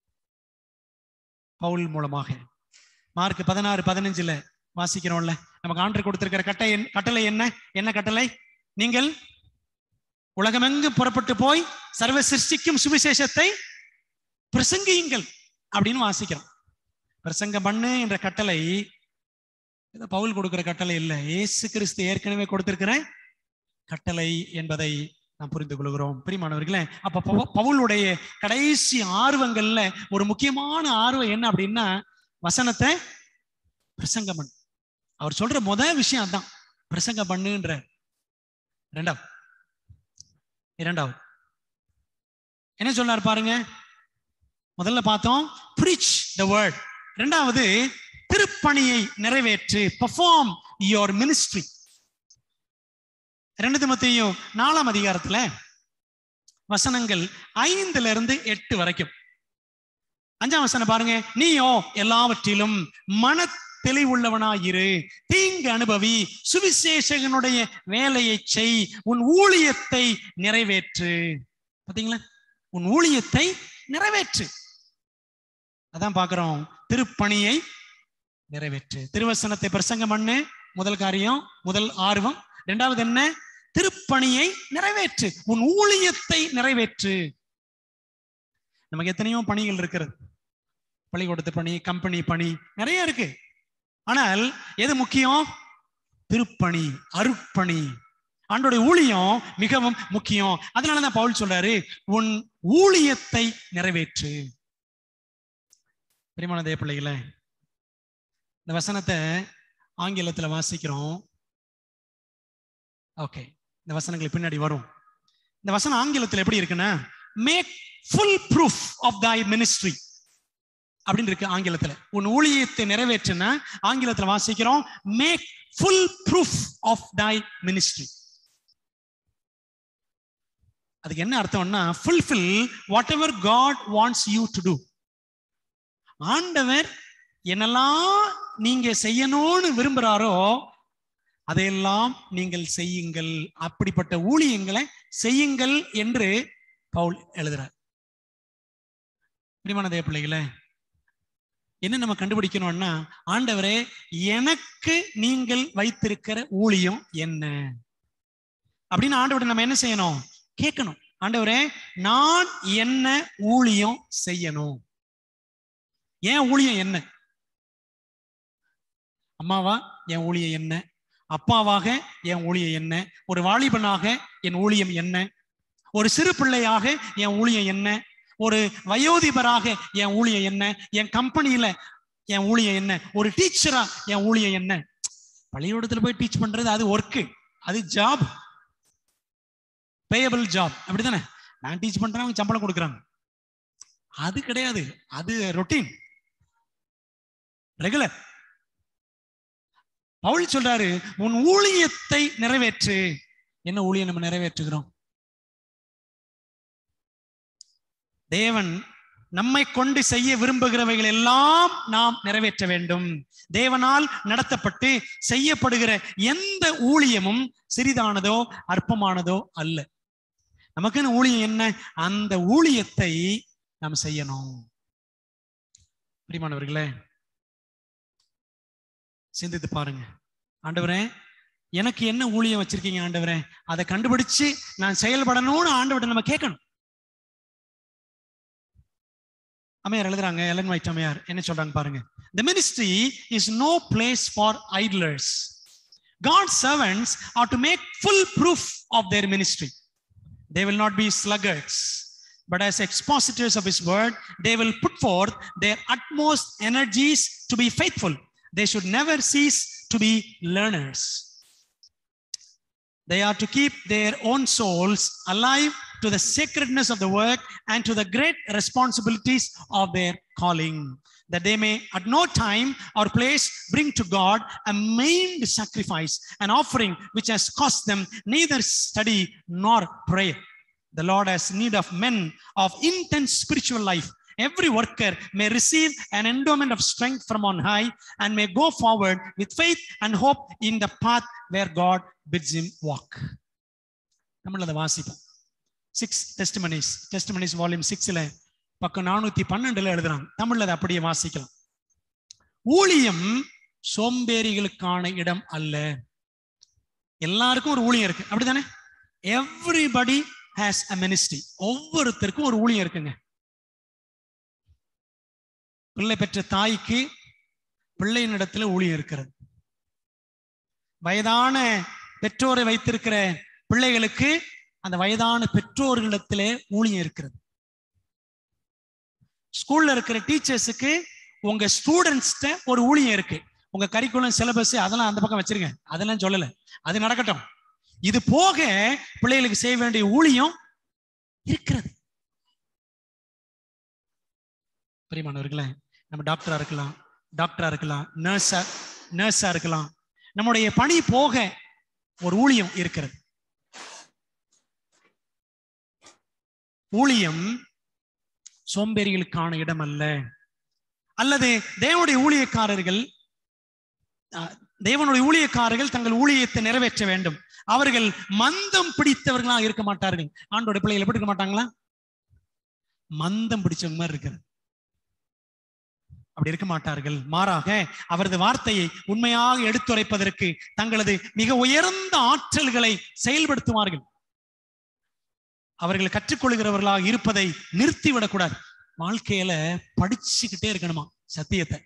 பவுல் மூலமாக. மார்க் பதினாறு பதினஞ்சுல வாசிக்கிறோம்ல, நமக்கு ஆண்டு கொடுத்திருக்கிற கட்டளை கட்டளை என்ன? என்ன கட்டளை? நீங்கள் உலகமெங்கு புறப்பட்டு போய் சர்வ சிருஷ்டிக்கும் சுவிசேஷத்தை பிரசங்கியுங்கள் அப்படின்னு வாசிக்கிறோம். பிரசங்கம் பண்ணு என்ற கட்டளை பவுல் கொடுக்கிற கட்டளை இல்லை, இயேசு கிறிஸ்து ஏற்கனவே கொடுத்திருக்கிற கட்டளை என்பதை நாம் புரிந்து கொள்கிறோம். பிரியமானவர்களே, அப்ப பவுலுடைய கடைசி ஆர்வங்கள்ல ஒரு முக்கியமான ஆர்வம் என்ன அப்படின்னா, வசனத்தை பிரசங்கம் பண்ணு. அவர் சொல்ற முதல் விஷயம் அதான், பிரசங்கம் பண்ணுன்ற. இரண்டாவது இரண்டாவது என்ன சொன்னார் பாருங்க. முதல்ல பார்த்தோம் preach the word. இரண்டாவது திருப்பணியை நிறைவேற்று, perform your ministry. இரண்டு தீமோத்தேயு நாலாம் அதிகாரத்துல வசனங்கள் ஐந்துல இருந்து எட்டு வரைக்கும். அஞ்சாம் வசனம் பாருங்க. நீயோ எல்லாவற்றிலும் மன தெளிவுள்ளவனாயிரு, தீங்கு அனுபவி, சுவிசேஷகனுடைய வேலையை செய், உன் ஊழியத்தை நிறைவேற்று. பாத்தீங்களா? உன் ஊழியத்தை நிறைவேற்று. அதான் பாக்குறோம், திருப்பணியை நிறைவேற்று. திருவசனத்தை பிரசங்கம் பண்ணு, முதல் காரியம், முதல் ஆர்வம். இரண்டாவது என்ன? திருப்பணியை நிறைவேற்று, உன் ஊழியத்தை நிறைவேற்று. நமக்கு எத்தனையோ பணிகள் இருக்கிறது, பள்ளிக்கூடத்து பணி, கம்பெனி பணி நிறைய இருக்கு. ஆனால் எது முக்கியம்? திருப்பணி, அருட்பணி, ஆண்டோடைய ஊழியம் மிகவும் முக்கியம். அதனாலதான் பவுல் சொல்றாரு, உன் ஊழியத்தை நிறைவேற்று. பிரியமான தேவ பிள்ளைகளே, இந்த வசனத்தை ஆங்கிலத்துல வாசிக்கிறோம். ஓகே, இந்த வசனங்கள் பின்னாடி வரும். இந்த வசனம் ஆங்கிலத்தில் எப்படி இருக்குன்னா, make full proof of thy ministry அப்படின்னு இருக்கு ஆங்கிலத்துல. உன் ஊழியத்தை நிறைவேற்றுனா ஆங்கிலத்துல வாசிக்கிறோம், make full proof of thy ministry. அதுக்கு என்ன அர்த்தம்னா, fulfill whatever God wants you to do. ஆண்டவர் என்னெல்லாம் நீங்க செய்யணும்னு விரும்புறாரோ அதையெல்லாம் நீங்கள் செய்யுங்கள், அப்படிப்பட்ட ஊழியங்களை செய்யுங்கள் என்று பவுல் எழுதுறார். பிரியமான தேவ பிள்ளைகளே, என்ன நம்ம கண்டுபிடிக்கணும்னா, ஆண்டவரே எனக்கு நீங்கள் வைத்திருக்கிற ஊழியம் என்ன அப்படின்னு ஆண்டவரை நம்ம என்ன செய்யணும்? கேட்கணும். ஆண்டவரே நான் என்ன ஊழியம் செய்யணும்? ஏன் ஊழியம் என்ன? அம்மாவா என் ஊழியம் என்ன? அப்பாவாக என் ஊழியம் என்ன? ஒரு வாலிபனாக என் ஊழியம் என்ன? ஒரு சிறு பிள்ளையாக என் ஊழியம் என்ன? ஒரு வயோதிபராக என் ஊழியம் என்ன? என் கம்பெனியில என் ஊழியம் என்ன? ஒரு டீச்சரா என் ஊழியம் என்ன? பள்ளிக்கூடத்துல போய் டீச் பண்றது அது ஒர்க்கு, அது ஜாப், பேயபிள் ஜாப், அப்படித்தானே? நான் டீச் பண்றேன், அவங்க சம்பளம் கொடுக்குறாங்க. அது கிடையாது, அது ரொட்டீன், ரெகுலர். பவுல் சொல்றாரு, உன் ஊழியத்தை நிறைவேற்று. என்ன ஊழியம் நம்ம நிறைவேற்றுகிறோம்? தேவன் நம்மை கொண்டு செய்ய விரும்புகிறவைகள் எல்லாம் நாம் நிறைவேற்ற வேண்டும். தேவனால் நடத்தப்பட்டு செய்யப்படுகிற எந்த ஊழியமும் சிறிதானதோ அற்பமானதோ அல்ல. நமக்குன்னு ஊழியம் என்ன? அந்த ஊழியத்தை நாம் செய்யணும். பிரியமானவர்களே, சிந்தித்து பாருங்க. ஆண்டவரே எனக்கு என்ன ஊழியம் வச்சிருக்கீங்க ஆண்டவரே, அதை கண்டுபிடிச்சு நான் செயல்படணும்னு ஆண்டவர்கிட்ட நம்ம கேட்கணும். அம்மையார் எழுதுறாங்க, எலன் வைட் அம்மையார் என்ன சொல்றாங்க பாருங்க. The ministry is no place for idlers. God's servants are to make full proof of their ministry. They will not be sluggards, but as expositors of His word, they will put forth their utmost energies to be faithful. They should never cease to be learners. They are to keep their own souls alive to the sacredness of the work and to the great responsibilities of their calling, that they may at no time or place bring to God a maimed sacrifice, an offering which has cost them neither study nor prayer. The Lord has need of men of intense spiritual life. Every worker may receive an endowment of strength from on high and may go forward with faith and hope in the path where God bids him walk. தமிழ்ல அதை வாசிப்போம். Six testimonies testimonies volume சிக்ஸ்ல பக்கம் நானூத்தி பன்னெண்டுல எழுதுறாங்க. தமிழ்ல அதை அப்படியே வாசிக்கலாம். ஊழியம் சோம்பேறிகளுக்கான இடம் அல்ல. எல்லாருக்கும் ஒரு ஊழியம் இருக்கு, அப்படித்தானே? Everybody has a ministry. ஒவ்வொருத்தருக்கும் ஒரு ஊழியம் இருக்குங்க. பிள்ளை பெற்ற தாய்க்கு பிள்ளையின் இடத்துல ஊழியம் இருக்கிறது. வயதான பெற்றோரை வைத்திருக்கிற பிள்ளைகளுக்கு அந்த வயதான பெற்றோர்களிடத்திலே ஊழியம் இருக்கிறது. ஸ்கூல்ல இருக்கிற டீச்சர்ஸுக்கு உங்க ஸ்டூடெண்ட்ஸ்ட ஒரு ஊழியம் இருக்கு. உங்க கரிக்குலம் சிலபஸ் அதெல்லாம் அந்த பக்கம் வச்சிருங்க, அதெல்லாம் சொல்லல, அது நடக்கட்டும். இது போக பிள்ளைகளுக்கு செய்ய வேண்டிய ஊழியம் இருக்கிறது. பிரியமானவர்களே, நம்ம டாக்டரா இருக்கலாம், டாக்டரா இருக்கலாம், நர்ஸா நர்ஸா இருக்கலாம். நம்முடைய பணி போக ஒரு ஊழியம் இருக்கிறது. ஊழியம் சோம்பேறிகளுக்கான இடம் அல்ல. அல்லது தேவனுடைய ஊழியக்காரர்கள் தேவனுடைய ஊழியக்காரர்கள் தங்கள் ஊழியத்தை நிறைவேற்ற வேண்டும். அவர்கள் மந்தம் பிடித்தவர்களாக இருக்க மாட்டார்கள். ஆண்டோட பிள்ளைகள் எப்படி இருக்க மாட்டாங்களா? மந்தம் பிடிச்சவங்க மாதிரி இருக்கிறது. அப்படி இருக்க மாட்டார்கள். மாறாக அவரது வார்த்தையை உண்மையாக எடுத்துரைப்பதற்கு தங்களது மிக உயர்ந்த ஆற்றல்களை செயல்படுத்துவார்கள். அவர்கள் கற்றுக்கொள்கிறவர்களாக இருப்பதை நிறுத்திவிடக்கூடாது. வாழ்க்கையில படிச்சுக்கிட்டே இருக்கணுமா சத்தியத்தை.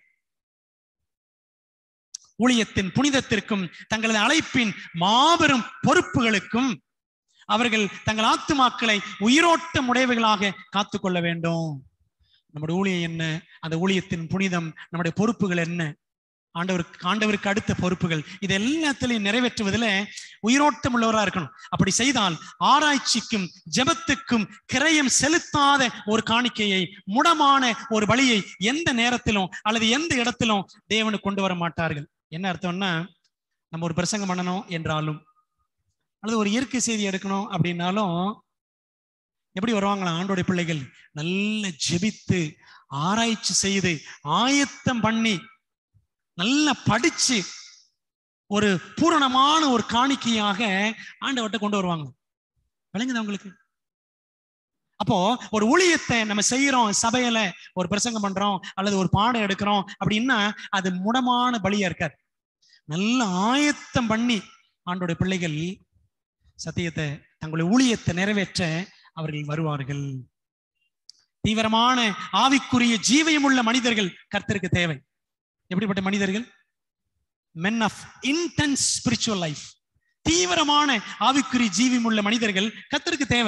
ஊழியத்தின் புனிதத்திற்கும் தங்களது அழைப்பின் மாபெரும் பொறுப்புகளுக்கும் அவர்கள் தங்கள் ஆத்துமாக்களை உயிரோட்டம் உடையவர்களாக காத்துக்கொள்ள வேண்டும். நம்முடைய ஊழியம் என்ன? அந்த ஊழியத்தின் புனிதம், நம்முடைய பொறுப்புகள் என்ன? ஆண்டவருக்கு ஆண்டவருக்கு அடுத்த பொறுப்புகள், இது எல்லாத்திலையும் நிறைவேற்றுவதில் உயிரோட்டம் உள்ளவராக இருக்கணும். அப்படி செய்தால் ஆராய்ச்சிக்கும் ஜெபத்துக்கும் கிரயம் செலுத்தாத ஒரு காணிக்கையை, முடமான ஒரு பலியை எந்த நேரத்திலும் அல்லது எந்த இடத்திலும் தேவனுக்கு கொண்டு வர மாட்டார்கள். என்ன அர்த்தம்னா, நம்ம ஒரு பிரசங்கம் பண்ணணும் என்றாலும் அல்லது ஒரு இயற்கை செய்தி எடுக்கணும் அப்படின்னாலும் எப்படி வருவாங்களா? ஆண்டோடைய பிள்ளைகள் நல்ல ஜெபித்து ஆராய்ச்சி செய்து ஆயத்தம் பண்ணி நல்லா படிச்சு ஒரு பூரணமான ஒரு காணிக்கையாக ஆண்டவர்கிட்ட கொண்டு வருவாங்க. விளங்குதா உங்களுக்கு? அப்போ ஒரு ஊழியத்தை நம்ம செய்யறோம், சபையில ஒரு பிரசங்கம் பண்றோம் அல்லது ஒரு பாடம் எடுக்கிறோம் அப்படின்னா அது முடமான பலியா இருக்காது. நல்ல ஆயத்தம் பண்ணி ஆண்டோட பிள்ளைகள் சத்தியத்தை தங்களுடைய ஊழியத்தை நிறைவேற்ற அவர்கள் வருவார்கள். தீவிரமான ஆவிக்குரிய ஜீவியம் உள்ள மனிதர்கள் கர்த்தருக்கு தேவை. எப்படிப்பட்ட மனிதர்கள்? men of intense spiritual life. தீவிரமான ஆவிக்குரிய ஜீவியம் உள்ள மனிதர்கள் கர்த்தருக்கு தேவை.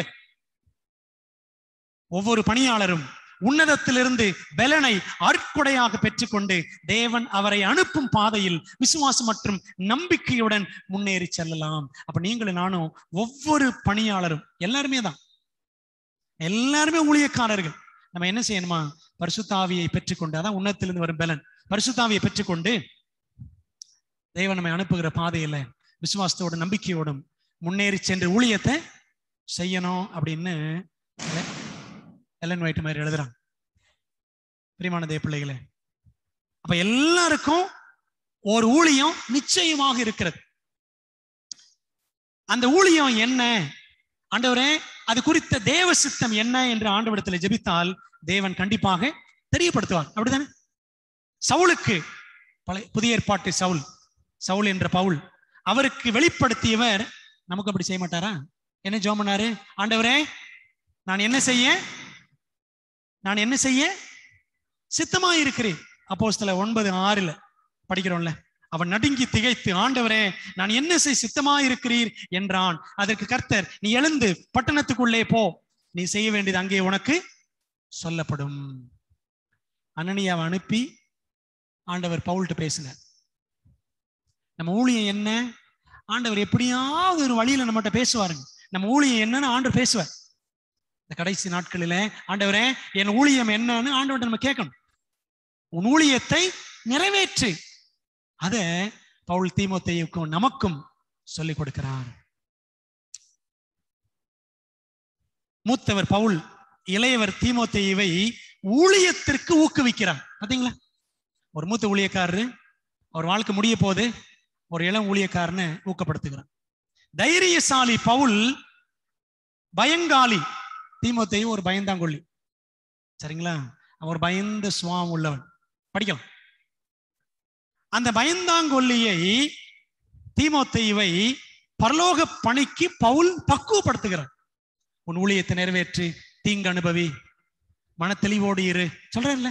ஒவ்வொரு பணியாளரும் உன்னதத்திலிருந்து பலனை அற்கொடையாக பெற்றுக்கொண்டு தேவன் அவரை அனுப்பும் பாதையில் விசுவாசம் மற்றும் நம்பிக்கையுடன் முன்னேறி செல்லலாம். அப்ப நீங்களும் நானும் ஒவ்வொரு பணியாளரும் எல்லாருமே தான், எல்லாருமே ஊழியக்காரர்கள். நம்ம என்ன செய்யணுமா? பரிசுத்த ஆவியை பெற்றுக்கொண்டு, அதான் உன்னதத்திலிருந்து வரும் பலன், பரிசுத்த ஆவியை பெற்றுக்கொண்டு தேவன் நம்மை அனுப்புகிற பாதையில விசுவாசத்தோட நம்பிக்கையோடும் முன்னேறி சென்று ஊழியத்தை செய்யணும் அப்படின்னு எலன் ஒயிட் மாதிரி எழுதுறாங்க. பிரியமான தேவ பிள்ளைகளே, அப்ப எல்லாருக்கும் ஒரு ஊழியம் நிச்சயமாக இருக்கிறது. அந்த ஊழியம் என்ன ஆண்டவரே, அது குறித்த தேவ சித்தம் என்ன என்று ஆண்டவரிடத்தில் ஜெபித்தால் தேவன் கண்டிப்பாக தெரியப்படுத்துவார். அப்படித்தானே? சவுலுக்கு, பழைய புதிய ஏற்பாட்டு சவுல், சவுல் என்ற பவுல், அவருக்கு வெளிப்படுத்தியவர் நமக்கு அப்படி செய்ய மாட்டாரா? என்ன ஜெபம் பண்ணாரு? ஆண்டவரே, நான் என்ன செய்ய நான் என்ன செய்ய சித்தமா இருக்கிறேன். அப்போஸ்தலர் ஒன்பது ஆறுல படிக்கிறோம்ல, அவன் நடுங்கி திகைத்து, ஆண்டவரே, நான் என்ன செய்ய சித்தமா இருக்கிறீர் என்றான். அதற்கு கர்த்தர், நீ எழுந்து பட்டணத்துக்குள்ளே போ, நீ செய்ய வேண்டியது அங்கே உனக்கு சொல்லப்படும். அனனியாவை அனுப்பி ஆண்டவர் பவுல்கிட்ட பேசினார். நம்ம ஊழியம் என்ன? ஆண்டவர் எப்படியாவது ஒரு வழியில நம்மகிட்ட பேசுவாருங்க. நம்ம ஊழியம் என்னன்னு ஆண்டவர் பேசுவார். இந்த கடைசி நாட்களில ஆண்டவரே, என் ஊழியம் என்னன்னு ஆண்டவர்கிட்ட நம்ம கேட்கணும். உன் ஊழியத்தை நிறைவேற்று. அத பவுல் தீமோத்தேயுக்கும் நமக்கும் சொல்லிக் கொடுக்கிறார். மூத்தவர் பவுல் இளையவர் தீமோத்தேயுவை ஊழியத்திற்கு ஊக்குவிக்கிறார். பாத்தீங்களா? ஒரு மூத்த ஊழியக்காரரு அவர் வாழ்க்கை முடிய போது ஒரு இளம் ஊழியக்காரனை ஊக்கப்படுத்துகிறார். தைரியசாலி பவுல் பயங்காலி, தீமோத்தேயு ஒரு பயந்தாங்கொள்ளி. சரிங்களா? அவர் பயந்த சுவாம் உள்ளவன். படிக்கலாம். அந்த பயந்தாங்கொல்லியை, தீமோத்தேயுவை பரலோக பணிக்கு பவுல் பக்குவப்படுத்துகிறார். உன் ஊழியத்தை நிறைவேற்றி, தீங்கு அனுபவி, மன தெளிவோடு இரு சொல்றேன்ல.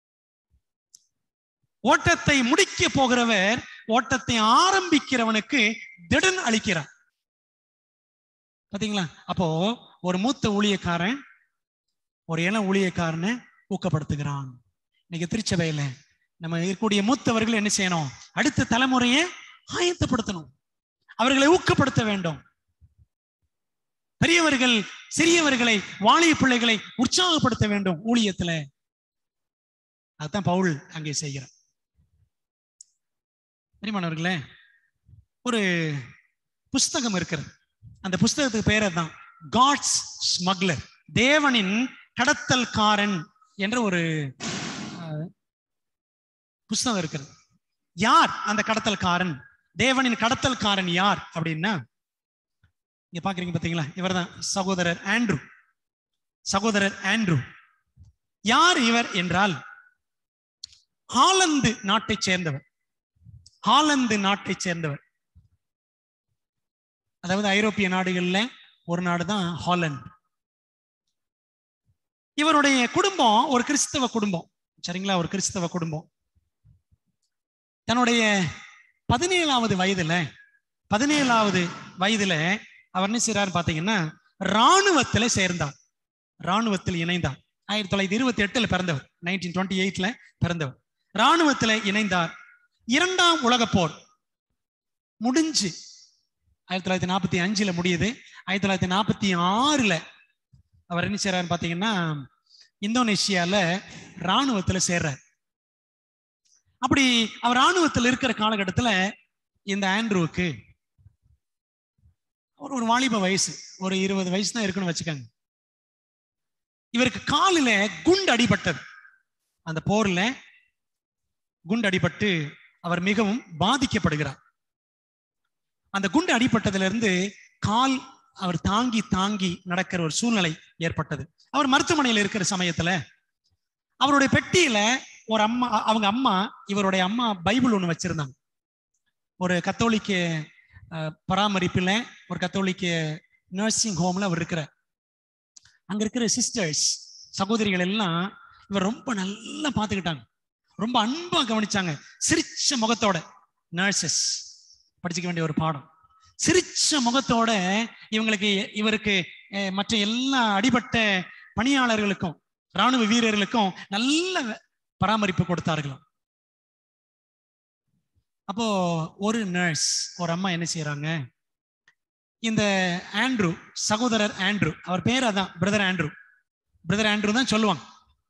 ஓட்டத்தை முடிக்க போகிறவர் ஓட்டத்தை ஆரம்பிக்கிறவனுக்கு திடன் அளிக்கிறார். பாத்தீங்களா? அப்போ ஒரு மூத்த ஊழியக்காரன் ஒரு இளம் ஊழியக்காரனை ஊக்கப்படுத்துகிறான். இன்னைக்கு திருச்சபையில நம்ம இருக்கக்கூடிய மூத்தவர்கள் என்ன செய்யணும்? அடுத்த தலைமுறையை ஆயத்தப்படுத்தணும், அவர்களை ஊக்கப்படுத்த வேண்டும். பெரியவர்கள் சிறியவர்களை, வாலிய பிள்ளைகளை உற்சாகப்படுத்த வேண்டும் ஊழியத்துல. அதுதான் பவுல் அங்கே செய்கிறார். பெரியமானவர்களே, ஒரு புஸ்தகம் இருக்கிறது. அந்த புஸ்தகத்துக்கு பேர் தான் காட்ஸ் ஸ்மக்லர், தேவனின் கடத்தல்காரன் என்ற ஒரு புஸ்தகம் இருக்கிறது. யார் அந்த கடத்தல்காரன்? தேவனின் கடத்தல்காரன் யார் அப்படின்னா, இங்க பாக்குறீங்க பாத்தீங்களா, இவர் தான் சகோதரர் ஆண்ட்ரூ. சகோதரர் ஆண்ட்ரூ யார் இவர் என்றால், ஹாலந்து நாட்டை சேர்ந்தவர். ஹாலந்து நாட்டை சேர்ந்தவர் அதாவது ஐரோப்பிய நாடுகள்ல ஒரு நாடு தான் ஹாலந்து. இவருடைய குடும்பம் ஒரு கிறிஸ்தவ குடும்பம். சரிங்களா? ஒரு கிறிஸ்தவ குடும்பம். தன்னுடைய பதினேழாவது வயதுல பதினேழாவது வயதுல அவர் என்ன செய்யறாரு பாத்தீங்கன்னா, இராணுவத்துல சேர்ந்தார். இராணுவத்தில் இணைந்தார். ஆயிரத்தி தொள்ளாயிரத்தி இருபத்தி எட்டுல பிறந்தவர். நைன்டீன் டுவெண்ட்டி எயிட்ல பிறந்தவர். இராணுவத்துல இணைந்தார். இரண்டாம் உலக போர் முடிஞ்சு ஆயிரத்தி தொள்ளாயிரத்தி நாற்பத்தி அஞ்சுல முடியுது. ஆயிரத்தி தொள்ளாயிரத்தி நாற்பத்தி ஆறுல அவர் என்ன செய்யறாரு பாத்தீங்கன்னா, இந்தோனேஷியால இராணுவத்துல சேர்றார். அப்படி அவர் இராணுவத்தில் இருக்கிற காலகட்டத்துல இந்த ஆண்ட்ரூவுக்கு ஒரு ஒரு வாலிப வயசு, ஒரு இருபது வயசு தான் இருக்குன்னு வச்சுக்கோங்க. இவருக்கு காலில குண்டு அடிபட்டது. அந்த போர்ல குண்டு அடிபட்டு அவர் மிகவும் பாதிக்கப்படுகிறார். அந்த குண்டு அடிபட்டதுல இருந்து கால் அவர் தாங்கி தாங்கி நடக்கிற ஒரு சூழ்நிலை ஏற்பட்டது. அவர் மருத்துவமனையில் இருக்கிற சமயத்துல அவருடைய பெட்டியில ஒரு அம்மா, அவங்க அம்மா, இவருடைய அம்மா பைபிள் ஒண்ணு வச்சிருந்தாங்க. ஒரு கத்தோலிக்க பராமரிப்புல, ஒரு கத்தோலிக்க நர்சிங் ஹோம்ல அவர் இருக்கிற. அங்க இருக்கிற சிஸ்டர்ஸ், சகோதரிகள் எல்லாம் இவர் ரொம்ப நல்லா பார்த்துக்கிட்டாங்க, ரொம்ப அன்பா கவனிச்சாங்க. சிரிச்ச முகத்தோட, நர்சஸ் படிச்சுக்க வேண்டிய ஒரு பாடம், சிரிச்ச முகத்தோட இவங்களுக்கு இவருக்கு மற்ற எல்லா அடிபட்ட பணியாளர்களுக்கும் ராணுவ வீரர்களுக்கும் நல்ல பராமரிப்பு கொடுத்தார்களாம். அப்போ ஒரு நர்ஸ், ஒரு அம்மா என்ன செய்யறாங்க, இந்த ஆண்ட்ரூ, சகோதரர் ஆண்ட்ரூ, அவர் பேர் அதான், பிரதர் ஆண்ட்ரூ, பிரதர் ஆண்ட்ரூ தான் சொல்லுவாங்க.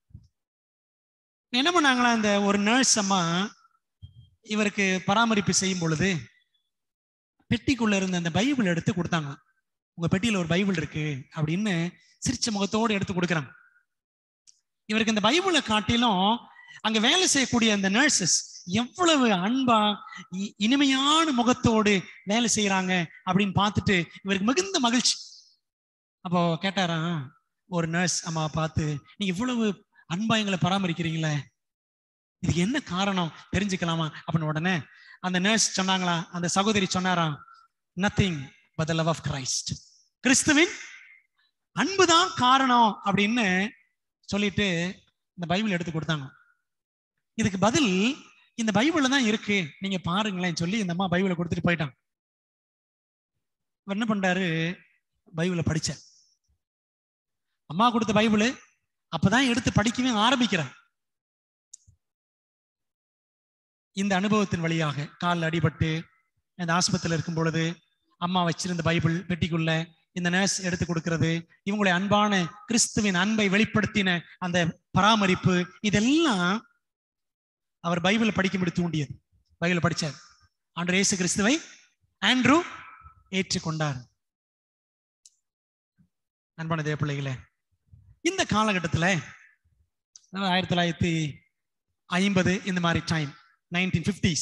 என்ன பண்ணாங்களா, இந்த ஒரு நர்ஸ் அம்மா இவருக்கு பராமரிப்பு செய்யும் பொழுது பெட்டிக்குள்ள இருந்த அந்த பைபிள் எடுத்து கொடுத்தாங்க. உங்க பெட்டியில ஒரு பைபிள் இருக்கு அப்படின்னு சிரிச்ச முகத்தோடு எடுத்து கொடுக்குறாங்க. இவருக்கு இந்த பைபிளை காட்டிலும் அங்க வேலை செய்யக்கூடிய அந்த நர்சஸ் எவ்வளவு அன்பா இனிமையான முகத்தோடு வேலை செய்யறாங்க அப்படின்னு பார்த்துட்டு இவருக்கு மிகுந்த மகிழ்ச்சி. அப்போ கேட்டாரா ஒரு நர்ஸ் அம்மாவை பார்த்து, நீங்க இவ்வளவு அன்பா எங்களை பராமரிக்கிறீங்களே, இதுக்கு என்ன காரணம் தெரிஞ்சுக்கலாமா அப்படின்னு உடனே அந்த நர்ஸ் சொன்னாங்களா, அந்த சகோதரி சொன்னாராம், nothing but the love of Christ, கிறிஸ்துவின் அன்புதான் காரணம் அப்படின்னு சொல்லிட்டு இந்த பைபிள் எடுத்து கொடுத்தாங்க. இதுக்கு பதில் இந்த பைபிள்ல தான் இருக்கு, நீங்க பாருங்களேன் சொல்லி இந்த அம்மா பைபிளை கொடுத்துட்டு போயிட்டாங்க. என்ன பண்றாரு, பைபிளை படிச்ச அம்மா கொடுத்த பைபிள் அப்பதான் எடுத்து படிக்கவே ஆரம்பிக்கிறார். இந்த அனுபவத்தின் வழியாக காலில் அடிபட்டு இந்த ஆஸ்பத்திரியில் இருக்கும் பொழுது அம்மா வச்சிருந்த பைபிள் பெட்டிக்குள்ள இந்த நர்ஸ் எடுத்து கொடுக்கிறது, இவங்களுடைய அன்பான கிறிஸ்துவின் அன்பை வெளிப்படுத்தின அந்த பராமரிப்பு, இதெல்லாம் அவர் பைபிளை படிக்கும்படி தூண்டியது. பைபிளை படிச்சார். ஆண்டவர் இயேசு கிறிஸ்துவை ஆண்ட்ரூ ஏற்றுக்கொண்டார். அன்பான தேவ பிள்ளைகளே, இந்த காலகட்டத்தில் ஆயிரத்தி தொள்ளாயிரத்தி ஐம்பது இந்த மாதிரி டைம், நைன்டீன் பிப்டீஸ்,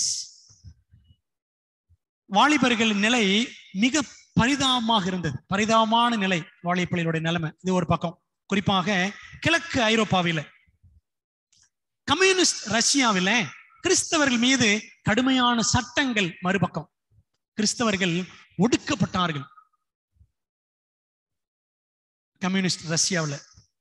வாலிபர்களின் நிலை மிக பரிதாபமாக இருந்தது. பரிதாபமான நிலை வாலிபர்களுடைய நிலைமை. இது ஒரு பக்கம். குறிப்பாக கிழக்கு ஐரோப்பாவில, கம்யூனிஸ்ட் ரஷ்யாவில கிறிஸ்தவர்கள் மீது கடுமையான சட்டங்கள். மறுபக்கம் கிறிஸ்தவர்கள் ஒடுக்கப்பட்டார்கள். கம்யூனிஸ்ட் ரஷ்யாவில்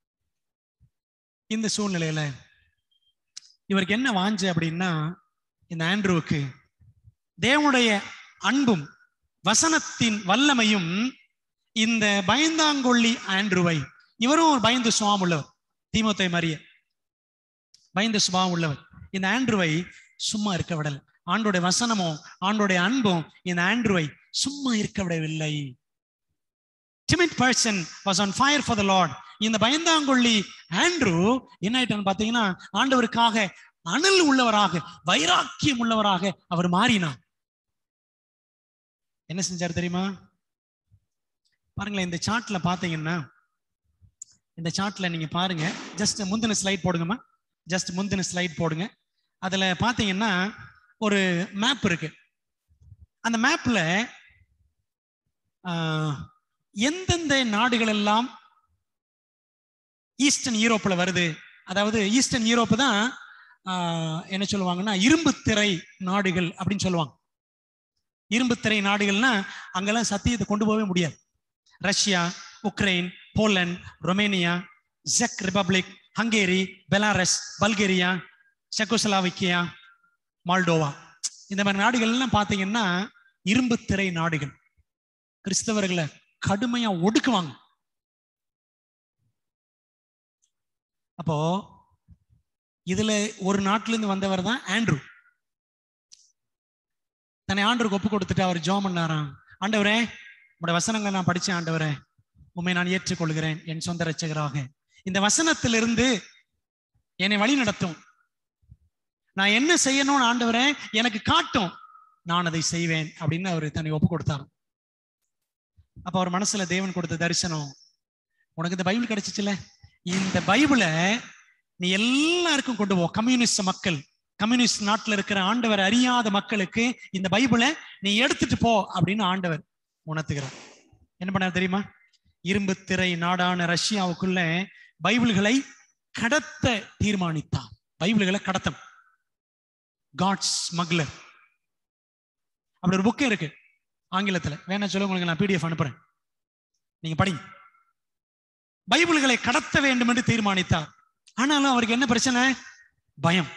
இந்த சூழ்நிலையில இவருக்கு என்ன வாஞ்ச அப்படின்னா, இந்த ஆண்ட்ரூவுக்கு தேவனுடைய அன்பும் வசனத்தின் வல்லமையும் இந்த பயந்தாங்கொள்ளி ஆண்ட்ரூவை, இவரும் ஒரு பயந்து சுபாவம் உள்ளவர், தீமோத்தேயு மரிய பயந்து சுபாவம் உள்ளவர், இந்த ஆண்ட்ரூவை சும்மா இருக்க விடல. ஆண்டோடைய வசனமும் ஆண்டோடைய அன்பும் இந்த ஆண்ட்ரூவை சும்மா இருக்க விடவில்லை. timid person was on fire for the Lord. இந்த பயந்தாங்கொள்ளி ஆண்ட்ரூ என்ன ஆயிட்டான்னு பாத்தீங்கன்னா, ஆண்டவருக்காக அனல் உள்ளவராக, வைராக்கியம் உள்ளவராக அவர் மாறினார். என்ன செஞ்சார் தெரியுமா? பாருங்களேன், இந்த சார்ட்ல பாத்தீங்கன்னா, இந்த சார்ட்ல நீங்க பாருங்க, ஜஸ்ட் முந்தின ஸ்லைட் போடுங்கம்மா, ஜஸ்ட் முந்தின ஸ்லைட் போடுங்க. அதுல பாத்தீங்கன்னா ஒரு மேப் இருக்கு. அந்த மேப்ல எந்தெந்த நாடுகள் எல்லாம் ஈஸ்டர்ன் யூரோப்ல வருது, அதாவது ஈஸ்டர்ன் யூரோப் தான் என்ன சொல்லுவாங்கன்னா இரும்பு திரை நாடுகள் அப்படின்னு சொல்லுவாங்க. இரும்பு திரை நாடுகள்னா அங்கெல்லாம் சத்தியத்தை கொண்டு போகவே முடியாது. ரஷ்யா, உக்ரைன், போலந்து, ரொமேனியா, செக் Republic, Hungary, Belarus, Bulgaria, Czechoslovakia, Moldova, இந்த மாதிரி நாடுகள்லாம் பார்த்தீங்கன்னா இரும்பு திரை நாடுகள். கிறிஸ்தவர்களை கடுமையா ஒடுக்குவாங்க. அப்போ இதுல ஒரு நாட்டில இருந்து வந்தவர் தான் ஆண்ட்ரூ. தன்னை ஆண்டவருக்கு ஒப்பு கொடுத்துட்டு அவர் ஜெபம் பண்ணாராம், ஆண்டவரே உங்களுடைய வசனங்களை நான் படிச்சேன், ஆண்டவரே உண்மை நான் ஏற்றுக்கொள்கிறேன் என் சொந்த இரட்சகராக. இந்த வசனத்திலிருந்து என்னை வழி நடத்தும், நான் என்ன செய்யணும்னு ஆண்டவரே எனக்கு காட்டும், நான் அதை செய்வேன் அப்படின்னு அவர் தன்னை ஒப்பு கொடுத்தார். அப்ப அவர் மனசுல தேவன் கொடுத்த தரிசனம், உனக்கு இந்த பைபிள் கிடைச்சிச்சுல, இந்த பைபிளை நீ எல்லாருக்கும் கொண்டு போ. கம்யூனிஸ்ட் மக்கள், கம்யூனிஸ்ட் நாட்டில் இருக்கிற ஆண்டவர் அறியாத மக்களுக்கு இந்த பைபிளை நீ எடுத்துட்டு போ அப்படின்னு ஆண்டவர் உணர்த்துகிறார். என்ன பண்ணார் தெரியுமா? இரும்பு திரை நாடான ரஷ்யாவுக்குள்ள பைபிள்களை கடத்த தீர்மானித்தார். பைபிள்களை கடத்தம், காட்ஸ் ஸ்மக்லர். அப்படி ஒரு புக்கே இருக்கு ஆங்கிலத்தில், வேணா சொல்ல உங்களுக்கு நான் பிடிஎஃப் அனுப்புறேன், நீங்க படிங்க. பைபிள்களை கடத்த வேண்டும் என்று தீர்மானித்தார். ஆனாலும் அவருக்கு என்ன பிரச்சனை? பயம்,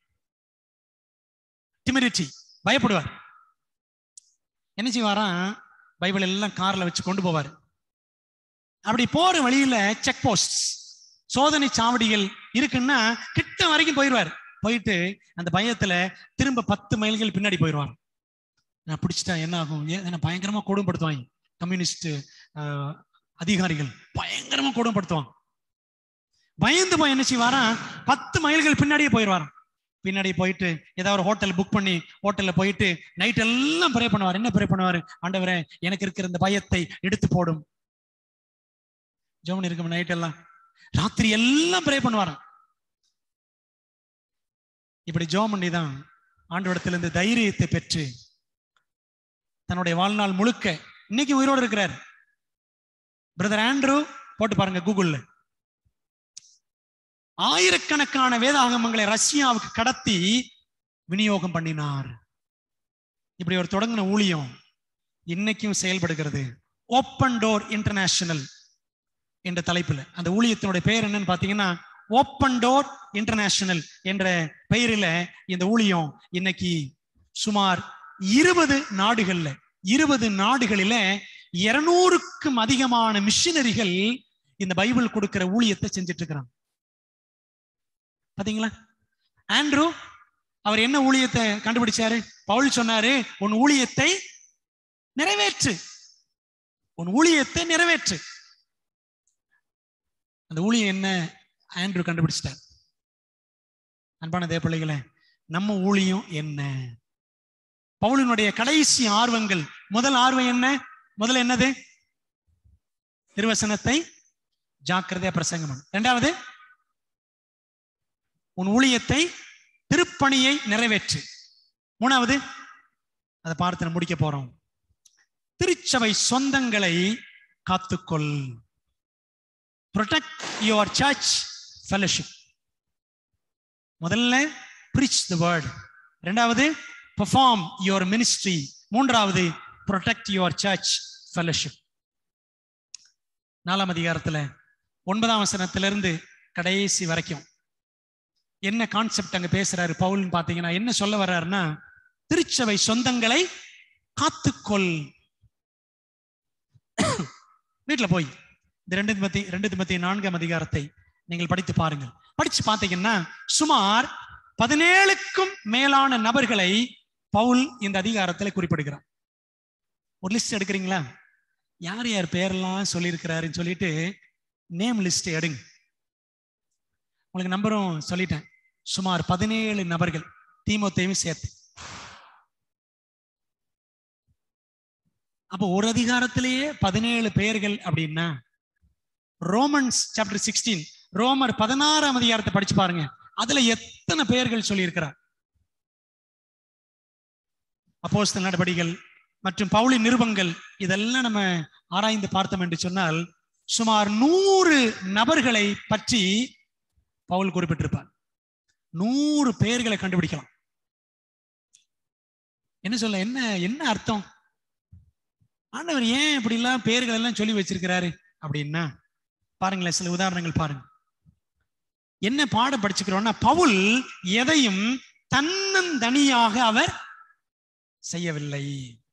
டிமிடிட்டி, பயப்படுவார். என்ன செய்வாராம்? பைபிள் எல்லாம் கார்ல வச்சு கொண்டு போவார். அப்படி போற வழியில செக் போஸ்ட், சோதனை சாவடிகள் இருக்குன்னா கிட்ட வரைக்கும் போயிடுவார். போயிட்டு அந்த பயத்துல திரும்ப பத்து மைல்கள் பின்னாடி போயிடுவார். நான் பிடிச்சிட்டா என்ன ஆகும்? ஏன்னா பயங்கரமா கொடுமைப்படுத்துவாங்க கம்யூனிஸ்ட் அதிகாரிகள், பயங்கரமா கொடுமைப்படுத்துவாங்க. பயந்து போய் என்ன செய்வாராம்? பத்து மைல்கள் பின்னாடியே போயிடுவாராம். பின்னாடி போயிட்டு ஏதாவது ஒரு ஹோட்டல் புக் பண்ணி ஹோட்டல்ல போயிட்டு நைட் எல்லாம் ப்ரே பண்ணுவார். என்ன ப்ரே பண்ணுவாரு? ஆண்டவரே, எனக்கு இருக்கிற இந்த பயத்தை எடுத்து போடும். ஜெபம் இருக்கும் நைட் எல்லாம், ராத்திரி எல்லாம் ப்ரே பண்ணுவாராம். இப்படி ஜெபம் பண்ணி தான் ஆண்டவரிடத்திலிருந்து தைரியத்தை பெற்று தன்னுடைய வாழ்நாள் முழுக்க இன்னைக்கு உயிரோடு இருக்கிறார். பிரதர் ஆண்ட்ரூ போட்டு பாருங்க கூகுள்ல. ஆயிரக்கணக்கான வேதாகமங்களை ரஷ்யாவுக்கு கடத்தி விநியோகம் பண்ணினார். இப்படி ஒரு தொடங்கின ஊழியம் இன்னைக்கும் செயல்படுகிறது. ஓப்பன் டோர் இன்டர்நேஷனல் என்ற தலைப்புல. அந்த ஊழியத்தினுடைய பெயர் என்னன்னு பாத்தீங்கன்னா ஓப்பன் டோர் இன்டர்நேஷனல் என்ற பெயரில இந்த ஊழியம் இன்னைக்கு சுமார் இருபது நாடுகள்ல இருபது நாடுகளில இருநூறுக்கும் அதிகமான மிஷினரிகள் இந்த பைபிள் கொடுக்கிற ஊழியத்தை செஞ்சுட்டு இருக்கிறாங்க. பாத்தீங்களா? ஆண்ட்ரூ அவர் என்ன ஊழியத்தை கண்டுபிடிச்சாரு? பவுல் சொன்னாரு, உன் ஊழியத்தை நிறைவேற்று, உன் ஊழியத்தை நிறைவேற்று. அந்த ஊழியம் என்ன ஆண்ட்ரூ கண்டுபிடிச்சிட்டார். அன்பான தேவ பிள்ளைகளே, நம்ம ஊழியம் என்ன? பவுலினுடைய கடைசி ஆர்வங்கள், முதல் ஆர்வம் என்ன? முதல்ல என்னது? திருவசனத்தை ஜாக்கிரதையா பிரசங்கம். இரண்டாவது, உன் ஊழியத்தை திருப்பணியை நிறைவேற்று. மூணாவது, அதை பார்த்து முடிக்க போறோம், திருச்சபை சொந்தங்களை காத்துக்கொள். protect your church fellowship. முதல்ல preach the word, இரண்டாவது perform your ministry, மூன்றாவது protect your church fellowship. நாலாம் அதிகாரத்துல ஒன்பதாம் வசனத்திலிருந்து கடைசி வரைக்கும் என்ன கான்செப்ட் அங்க பேசுறாரு பவுல்னு பாத்தீங்கன்னா, என்ன சொல்ல வர்றாருன்னா, திருச்சபை சொந்தங்களை காத்துக்கொள். வீட்டுல போய் இந்த ரெண்டு திமோத்தி ரெண்டு திமோத்தி நான்காம் அதிகாரத்தை நீங்கள் படித்து பாருங்கள். படிச்சு பார்த்தீங்கன்னா சுமார் பதினேழுக்கும் மேலான நபர்களை பவுல் இந்த அதிகாரத்தில் குறிப்பிடுகிறார். ஒரு லிஸ்ட் எடுக்கிறீங்களா? யார் யார் பேரெல்லாம் சொல்லியிருக்கிறாருன்னு சொல்லிட்டு நேம் லிஸ்ட் எடுங்க. உங்களுக்கு நம்பரும் சொல்லிட்டேன். சுமார் பதினேழு நபர்கள், தீமோத்தேயும் சேர்த்து. அப்போ ஒரு அதிகாரத்திலேயே பதினேழு பெயர்கள் அப்படின்னா, ரோமன்ஸ் சாப்டர் சிக்ஸ்டீன், ரோமர் பதினாறாம் அதிகாரத்தை படிச்சு பாருங்க, அதுல எத்தனை பெயர்கள் சொல்லி இருக்கிறார். அப்போஸ்தலர் நடபடிகள் மற்றும் பவுலின் நிருபங்கள் இதெல்லாம் நம்ம ஆராய்ந்து பார்த்தோம் என்று சொன்னால் சுமார் நூறு நபர்களை பற்றி பவுல் குறிப்பிட்டிருப்பார். நூறு பெயர்களை கண்டுபிடிக்கலாம். என்ன சொல்ல, என்ன என்ன அர்த்தம்? ஆண்டவர் ஏன் இப்படி எல்லாம் பெயர்கள் எல்லாம் சொல்லி வச்சிருக்கிறாரு அப்படின்னா, பாருங்களேன், சில உதாரணங்கள் பாருங்க. என்ன பாடம் படிச்சுக்கிறோம்னா, பவுல் எதையும் தன்னந்தனியாக அவர் செய்யவில்லை.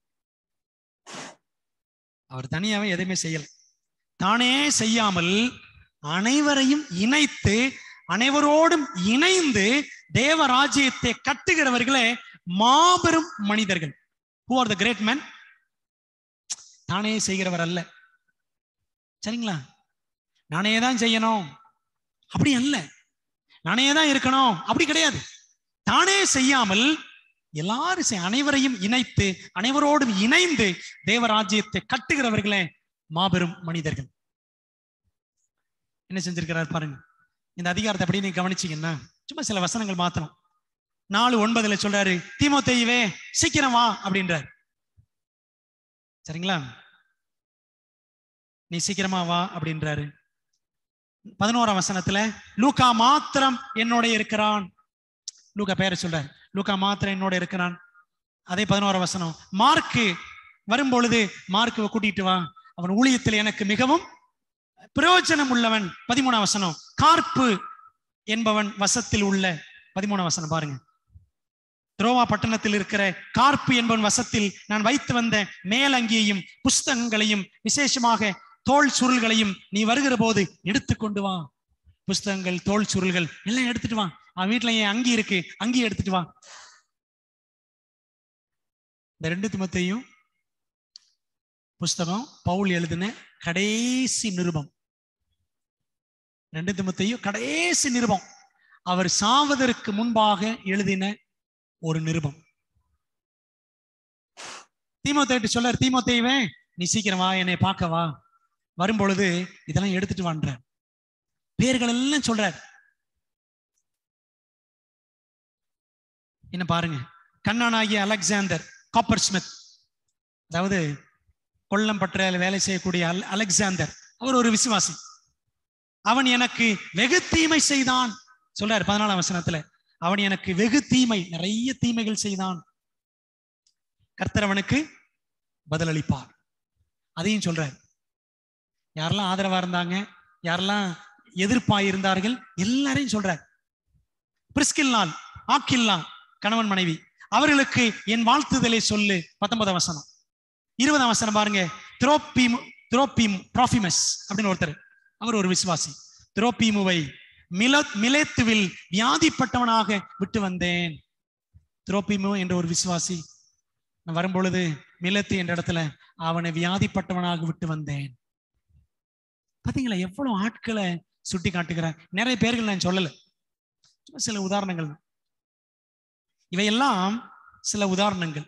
அவர் தனியாவே எதையுமே செய்யல. தானே செய்யாமல் அனைவரையும் இணைத்து அனைவரோடும் இணைந்து தேவ ராஜ்யத்தை கட்டுகிறவர்களே மாபெரும் மனிதர்கள். Who are the great men? தானே செய்கிறவர் அல்ல. சரிங்களா? நானே தான் செய்யணும் அப்படி அல்ல, நானே தான் இருக்கணும் அப்படி கிடையாது. தானே செய்யாமல் எல்லாரும் அனைவரையும் இணைத்து அனைவரோடும் இணைந்து தேவராஜ்யத்தை கட்டுகிறவர்களே மாபெரும் மனிதர்கள். என்ன செஞ்சிருக்கிறார் பாருங்க. இந்த அதிகாரத்தை அப்படி நீங்க கவனிச்சீங்கன்னா சும்மா சில வசனங்கள் மாத்தணும். நாலு ஒன்பதுல சொல்றாரு, தீமோத்தேயுவே சீக்கிரம் வா அப்படின்றார். சரிங்களா? நீ சீக்கிரமா வா அப்படின்றாரு. பதினோராம் வசனத்துல லூக்கா மாத்திரம் என்னோட இருக்கிறான். லூக்கா பேரை சொல்றார், லூக்கா மாத்திரம் என்னோட இருக்கிறான். அதே பதினோராம் வசனம், மார்க்கு வரும்பொழுது மார்க்குவை கூட்டிட்டு வா, அவன் ஊழியத்தில் எனக்கு மிகவும் பிரயோஜனம் உள்ளவன். பதிமூணாம் வசனம், கார்ப்பு என்பவன் வசத்தில் உள்ள, பதிமூணாம் வசனம் பாருங்க, துரோவா பட்டணத்தில் இருக்கிற கார்ப்பு என்பவன் வசத்தில் நான் வைத்து வந்த மேலங்கியையும் புஸ்தகங்களையும் விசேஷமாக தோல் சுருள்களையும் நீ வருகிற போது எடுத்துக்கொண்டு வா. புஸ்தகங்கள், தோல் சுருள்கள் எல்லாம் எடுத்துட்டு வா. அவன் வீட்டுல என் அங்கி இருக்கு, அங்கி எடுத்துட்டு வா. இந்த ரெண்டு தீமோத்தேயும் புஸ்தகம் பவுல் எழுதின கடைசி நிருபம். ரெண்டு தீமோத்தேயும் கடைசி நிருபம், அவர் சாவதற்கு முன்பாக எழுதின ஒரு நிருபம். தீமோத்தேயுக்கு சொல்றார், தீமோத்தேயுவே நீ சீக்கிரம் வா, என்னை பார்க்க வா, வரும்பொழுது இதெல்லாம் எடுத்துட்டு வான்ற. பேர்கள் எல்லாம் சொல்றார். என்ன பாருங்க, கண்ணானாகிய அலெக்சாண்டர் காப்பர் ஸ்மித், அதாவது கொல்லம் பற்ற வேலை செய்யக்கூடிய அல் அலெக்சாண்டர் அவர் ஒரு விசுவாசி. அவன் எனக்கு வெகு தீமை செய்தான் சொல்றார் பதினாலாம் வசனத்துல. அவன் எனக்கு வெகு தீமை, நிறைய தீமைகள் செய்தான், கர்த்தர் அவனுக்கு பதிலளிப்பார். அதையும் சொல்றார். யாரெல்லாம் ஆதரவா இருந்தாங்க, யாரெல்லாம் எதிர்ப்பாய் இருந்தார்கள், எல்லாரையும் சொல்றார். பிரிஸ்கில்லாள், ஆக்கில்லா கணவன் மனைவி, அவர்களுக்கு என் வாழ்த்துதலை சொல்லு. பத்தொன்பதாம் வசனம். இருபதாம் வசனம் பாருங்க, திரோப்பீம் திரோப்பீம் ப்ராஃபிமஸ் அப்படின்னு ஒருத்தர், அவர் ஒரு விசுவாசி. திரோப்பீமுவை மில மிலேத்துவில் வியாதிப்பட்டவனாக விட்டு வந்தேன். திரோப்பீமு என்ற ஒரு விசுவாசி, நான் வரும்பொழுது மிலத்து என்ற இடத்துல அவனை வியாதிப்பட்டவனாக விட்டு வந்தேன். பாத்தீங்களா எவ்வளவு ஆட்களை சுட்டி காட்டுகிறார். நிறைய பேர்கள் நான் சொல்லல, சில உதாரணங்கள். இவையெல்லாம் சில உதாரணங்கள்.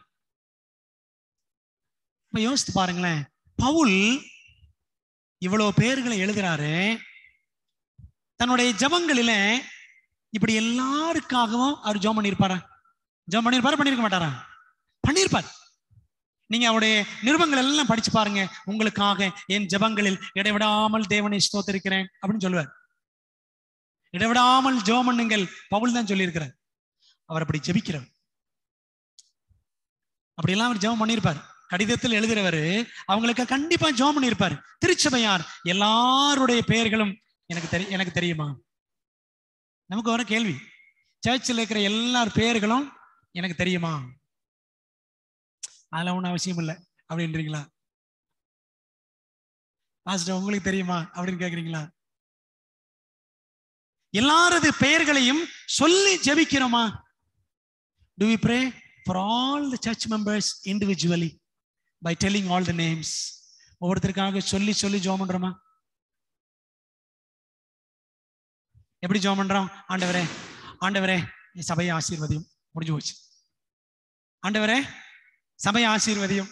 யோசித்து பாருங்களேன், பவுல் இவ்வளவு பேர்களை எழுதுறாரு. தன்னுடைய ஜபங்களில இப்படி எல்லாருக்காகவும் அவர் ஜெபம் பண்ணியிருப்பாரா? ஜெபம் பண்ணியிருப்பாரா? பண்ணியிருக்க மாட்டாரா? பண்ணியிருப்பார். நீங்க அவருடைய நிருபங்கள் எல்லாம் படிச்சு பாருங்க. உங்களுக்காக என் ஜபங்களில் இடைவிடாமல் தேவனை ஸ்தோத்திரிக்கிறேன் அப்படின்னு சொல்லுவார். இடைவிடாமல் ஜெபம் பண்ணுங்கள் பவுல் தான் சொல்லியிருக்கிறார். அவர் அப்படி ஜெபிக்கிறவர். அப்படியெல்லாம் அவர் ஜெபம் பண்ணியிருப்பார். கடிதத்தில் எழுதுறவர் அவங்களுக்கு கண்டிப்பா ஜெபம் பண்ணியிருப்பார். திருச்சபையார் எல்லாருடைய பெயர்களும் எனக்கு தெரிய எனக்கு தெரியுமா? நமக்கு வர கேள்வி, சர்ச்சில் இருக்கிற எல்லார் பெயர்களும் எனக்கு தெரியுமா? அதெல்லாம் ஒன்றும் அவசியம் இல்லை அப்படின்றீங்களா? பாஸ்டர் உங்களுக்கு தெரியுமா அப்படின்னு கேட்குறீங்களா? எல்லாரது பெயர்களையும் சொல்லி ஜெபிக்கிறோமா? Do we pray for all the church members individually by telling all the names? ஒவ்வொருத்தருக்காக சொல்லி சொல்லி ஜெபம் பண்றோமா? எப்படி ஜெபம் பண்றோம்? ஆண்டவரே ஆண்டவரே சபையை ஆசீர்வதியும். முடிஞ்சு போச்சு. ஆண்டவரே சபையை ஆசீர்வதியும்.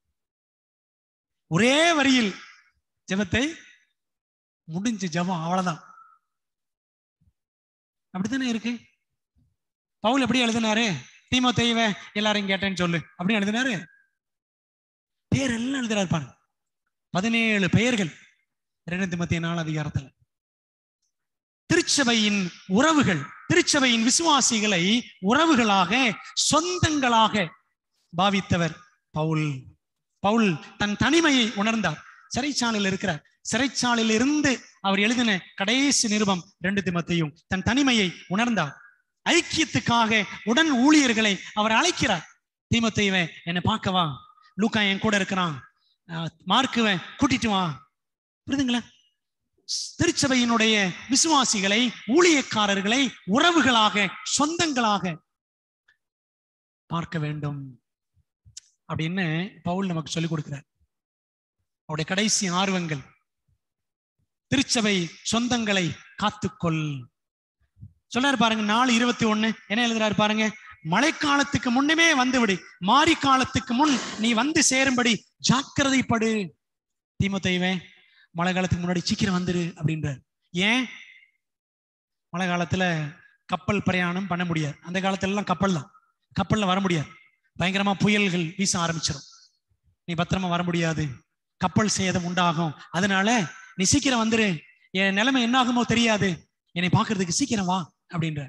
ஒரே வரியில் ஜெபத்தை முடிஞ்சு ஜெபம், அவ்வளவுதான். அப்படித்தானே இருக்கு. பவுல் எப்படி எழுதினாரு? தீமோத்தேயுவே எல்லாரையும் கேட்டேன்னு சொல்லு அப்படின்னு எழுதினாரு. பேர் எல்லாம் எழுதுறாரு பாருங்க, பதினேழு பெயர்கள் இரண்டு தீமோத்தேயு நாலு அதிகாரத்துல. திருச்சபையின் உறவுகள், திருச்சபையின் விசுவாசிகளை உறவுகளாக, சொந்தங்களாக பாவித்தவர் பவுல். பவுல் தன் தனிமையை உணர்ந்தார். சிறைச்சாலையில் இருக்கிறார். சிறைச்சாலையில் இருந்து அவர் எழுதின கடைசி நிருபம் இரண்டு தீமோத்தேயு. தன் தனிமையை உணர்ந்தார். ஐக்கியத்துக்காக உடன் ஊழியர்களை அவர் அழைக்கிறார். தீமோத்தேயுவே என்னை பார்க்கவா, லூக்கா என் கூட இருக்கிறான், மார்க்குவை கூட்டிட்டு வா. புரியுதுங்களா? திருச்சபையினுடைய விசுவாசிகளை, ஊழியக்காரர்களை உறவுகளாக, சொந்தங்களாக பார்க்க வேண்டும் அப்படின்னு பவுல் நமக்கு சொல்லிக் கொடுக்கிறார். அவருடைய கடைசி ஆர்வங்கள், திருச்சபை சொந்தங்களை காத்துக்கொள் சொல்றாரு பாருங்க. நாலு இருபத்தி ஒண்ணு என்ன எழுதுறாரு பாருங்க, மழைக்காலத்துக்கு முன்னமே வந்துவிடு, மாரி காலத்துக்கு முன் நீ வந்து சேரும்படி ஜாக்கிரதைப்படு. தீமோத்தேயுவே மழை காலத்துக்கு முன்னாடி சீக்கிரம் வந்துரு அப்படின்றார். ஏன்? மழை காலத்துல கப்பல் பிரயாணம் பண்ண முடியாது. அந்த காலத்துல எல்லாம் கப்பல் தான், கப்பல்ல வர முடியாது. பயங்கரமா புயல்கள் வீச ஆரம்பிச்சிடும். நீ பத்திரமா வர முடியாது, கப்பல் சேதம் உண்டாகும். அதனால நீ சீக்கிரம் வந்துரு. என் நிலைமை என்ன ஆகுமோ தெரியாது, என்னை பார்க்கறதுக்கு சீக்கிரம் வா அப்படின்ற.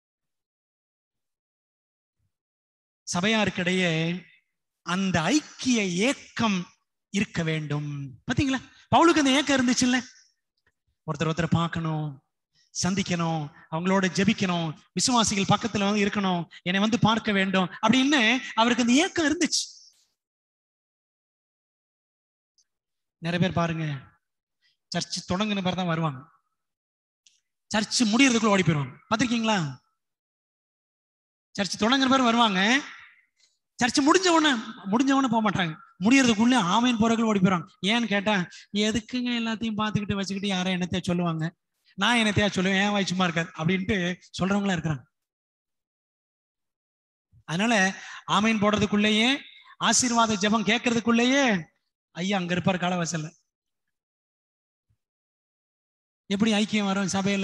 சபையாருக்கிடையே அந்த ஐக்கிய ஏக்கம் இருக்க வேண்டும். பாத்தீங்களா, பவுலுக்கு அந்த ஏக்கம் இருந்துச்சு இல்ல, ஒருத்தர் ஒருத்தர் பார்க்கணும், சந்திக்கணும், அவங்களோட ஜெபிக்கணும், விசுவாசிகள் பக்கத்துல வந்து இருக்கணும், என்னை வந்து பார்க்க வேண்டும் அப்படின்னு அவருக்கு அந்த ஏக்கம் இருந்துச்சு. நிறைய பேர் பாருங்க, சர்ச் தொடங்குன பேர் தான் வருவாங்க, சர்ச் முடியறதுக்குள்ள ஓடி போயிடுவாங்க. பாத்திருக்கீங்களா? சர்ச் தொடங்குற பேர் வருவாங்க, சர்ச் முடிஞ்ச உடனே முடிஞ்ச உடனே போக மாட்டாங்க, முடியறதுக்குள்ள ஆமையின் போறதுக்குள்ள ஓடி போயிடுவாங்க. ஏன்னு கேட்டா, எதுக்குங்க எல்லாத்தையும் பார்த்துக்கிட்டு வச்சுக்கிட்டு யாரும் என்னத்தையா சொல்லுவாங்க, நான் என்னத்தையா சொல்லுவேன், ஏன் வாய் சும்மா இருக்காது அப்படின்ட்டு சொல்றவங்களா இருக்கிறாங்க. அதனால ஆமையின் போடுறதுக்குள்ளேயே, ஆசீர்வாத ஜெபம் கேட்கறதுக்குள்ளேயே ஐயா அங்க இருப்பார் காலவாசல்ல. எப்படி ஐக்கியம் வரும் சபையில?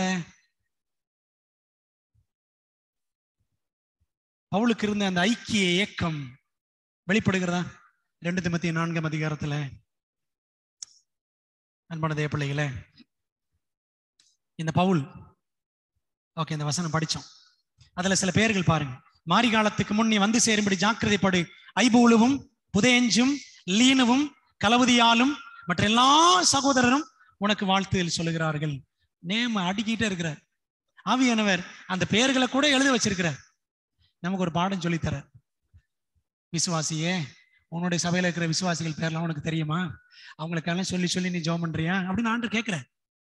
பவுலுக்கு இருந்த அந்த ஐக்கிய ஏக்கம் வெளிப்படுகிறதா? ரெண்டு தீமோத்தேயு நான்காம் அதிகாரத்துல. அன்பான தேவ பிள்ளைகளே, இந்த பவுல், ஓகே, இந்த வசனம் படிச்சோம். அதுல சில பேர்கள் பாருங்க, மாரி காலத்துக்கு முன் நீ வந்து சேரும்படி ஜாக்கிரதைப்படு, ஐபூலுவும் புதேஞ்சும் லீனுவும் கலவுதியாலும் மற்ற எல்லா சகோதரரும் உனக்கு வாழ்த்துதல் சொல்லுகிறார்கள். நேம அடிக்கிட்டே இருக்கிறார் ஆவியானவர், அந்த பெயர்களை கூட எழுத வச்சிருக்கிறார். நமக்கு ஒரு பாடம் சொல்லித்தர, விசுவாசியே, உன்னுடைய சபையில இருக்கிற விசுவாசிகள் பேர்லாம் உனக்கு தெரியுமா? அவங்களுக்கெல்லாம் சொல்லி சொல்லி நீ ஜெபம் பண்றியா அப்படின்னு ஆண்டவர் கேட்கிற.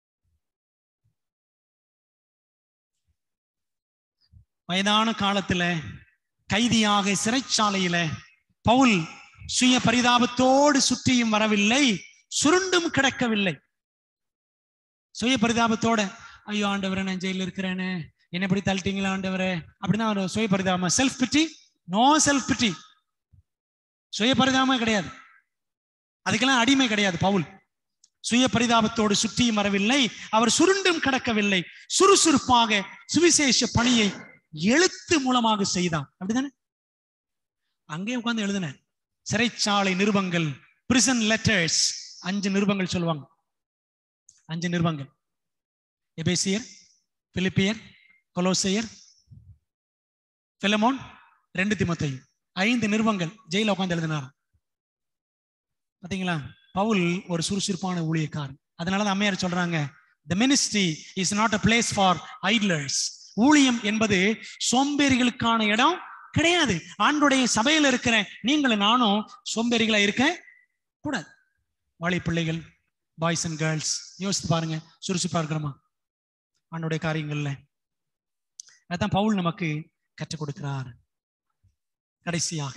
வயதான காலத்துல கைதியாக சிறைச்சாலையில பவுல் சுய பரிதாபத்தோடு சுற்றியும் வரவில்லை, சுருண்டும் கிடக்கவில்லை. சுய பரிதாபத்தோட, ஐயோ ஆண்டவரே நான் ஜெயில இருக்கிறேன்னு, என்ன எப்படி தள்ளிட்டீங்களா ஆண்டவரே அப்படின்னா ஒரு சுய பரிதாபம். Self pity, no self pity. சுய பரிதாபமே கிடையாது, அதுக்கெல்லாம் அடிமை கிடையாது பவுல். சுய பரிதாபத்தோடு சுற்றியும் வரவில்லை, அவர் சுருண்டும் கிடக்கவில்லை, சுறுசுறுப்பாக சுவிசேஷ பணியை எழுத்து மூலமாக செய்தான். அப்படிதானே? அங்கே உட்கார்ந்து எழுதின சிறைச்சாலை நிருபங்கள், பிரிசன் லெட்டர்ஸ், அஞ்சு நிருபங்கள் சொல்லுவாங்க. அஞ்சு நிருபங்கள், எபேசியர், பிலிப்பியர், கொலோசையர், பிலமோன், ரெண்டு தீமோத்தேயு, ஐந்து நிருபங்கள் ஜெயில உட்கார்ந்து எழுதினார். பாத்தீங்களா? பவுல் ஒரு சுறுசுறுப்பான ஊழியக்காரன். அதனாலதான் அம்மையார் சொல்றாங்க, the ministry is not a place for idlers. ஊழியம் என்பது சோம்பேறிகளுக்கான இடம் கிடையாது. ஆண்டுடைய சபையில் இருக்கிற நீங்களும் நானும் சோம்பேறிகளா இருக்க கூடாது. வாழை பிள்ளைகள், பாய்ஸ் அண்ட் கேர்ள்ஸ், யோசித்து பாருங்க, சுறுசுறுப்பா இருக்கிறோமா ஆண்டுடைய காரியங்கள்ல? அதான் பவுல் நமக்கு கற்றுக் கொடுக்கிறார். கடைசியாக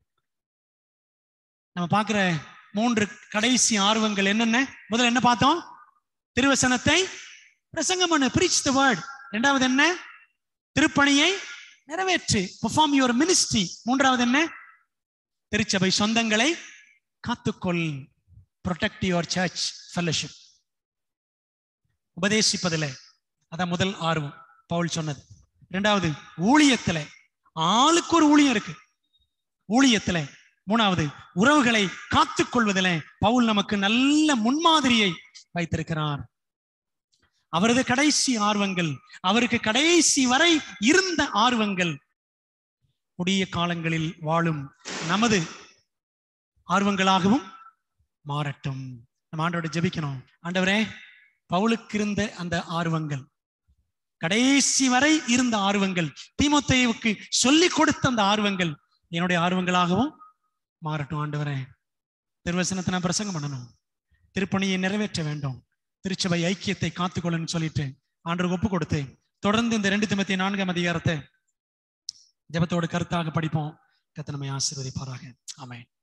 நம்ம பார்க்கிற மூன்று கடைசி ஆர்வங்கள் என்னென்ன? முதல்ல என்ன பார்த்தோம்? திருவசனத்தை பிரசங்கம் பண்ணு, preach the word. இரண்டாவது என்ன? திருப்பணியை நிறைவேற்று, perform your ministry. மூன்றாவது என்ன? திருச்சபை சொந்தங்களை காத்துக்கொள், protect your church fellowship. உபதேசிப்பதில் அதான் முதல் ஆர்வம் பவுல் சொன்னது. இரண்டாவது ஊழியத்துல, ஆளுக்கு ஒரு ஊழியம் இருக்கு ஊழியத்துல. மூணாவது உறவுகளை காத்துக்கொள்வதில் பவுல் நமக்கு நல்ல முன்மாதிரியை வைத்திருக்கிறார். அவரது கடைசி ஆர்வங்கள், அவருக்கு கடைசி வரை இருந்த ஆர்வங்கள், கொடிய காலங்களில் வாழும் நமது ஆர்வங்களாகவும் மாறட்டும். நம்ம ஆண்டவரை ஜெபிக்கணும். ஆண்டவரே, பவுலுக்கு இருந்த அந்த ஆர்வங்கள், கடைசி வரை இருந்த ஆர்வங்கள், தீமோத்தேயுவுக்கு சொல்லிக் கொடுத்த அந்த ஆர்வங்கள் என்னுடைய ஆர்வங்களாகவும் மாறட்டும். ஆண்டவரே, திருவசனத்தை நான் பிரசங்கம் பண்ணணும், திருப்பணியை நிறைவேற்ற வேண்டும், திருச்சபை ஐக்கியத்தை காத்துக்கொள்ளன்னு சொல்லிட்டு ஆண்டவருக்கு ஒப்பு கொடுத்து தொடர்ந்து இந்த ரெண்டு தீமோத்தேயு நான்காம் அதிகாரத்தை ஜெபத்தோடு கருத்தாக படிப்போம். கர்த்தர் நம்மை ஆசீர்வதிப்பாராக. ஆமென்.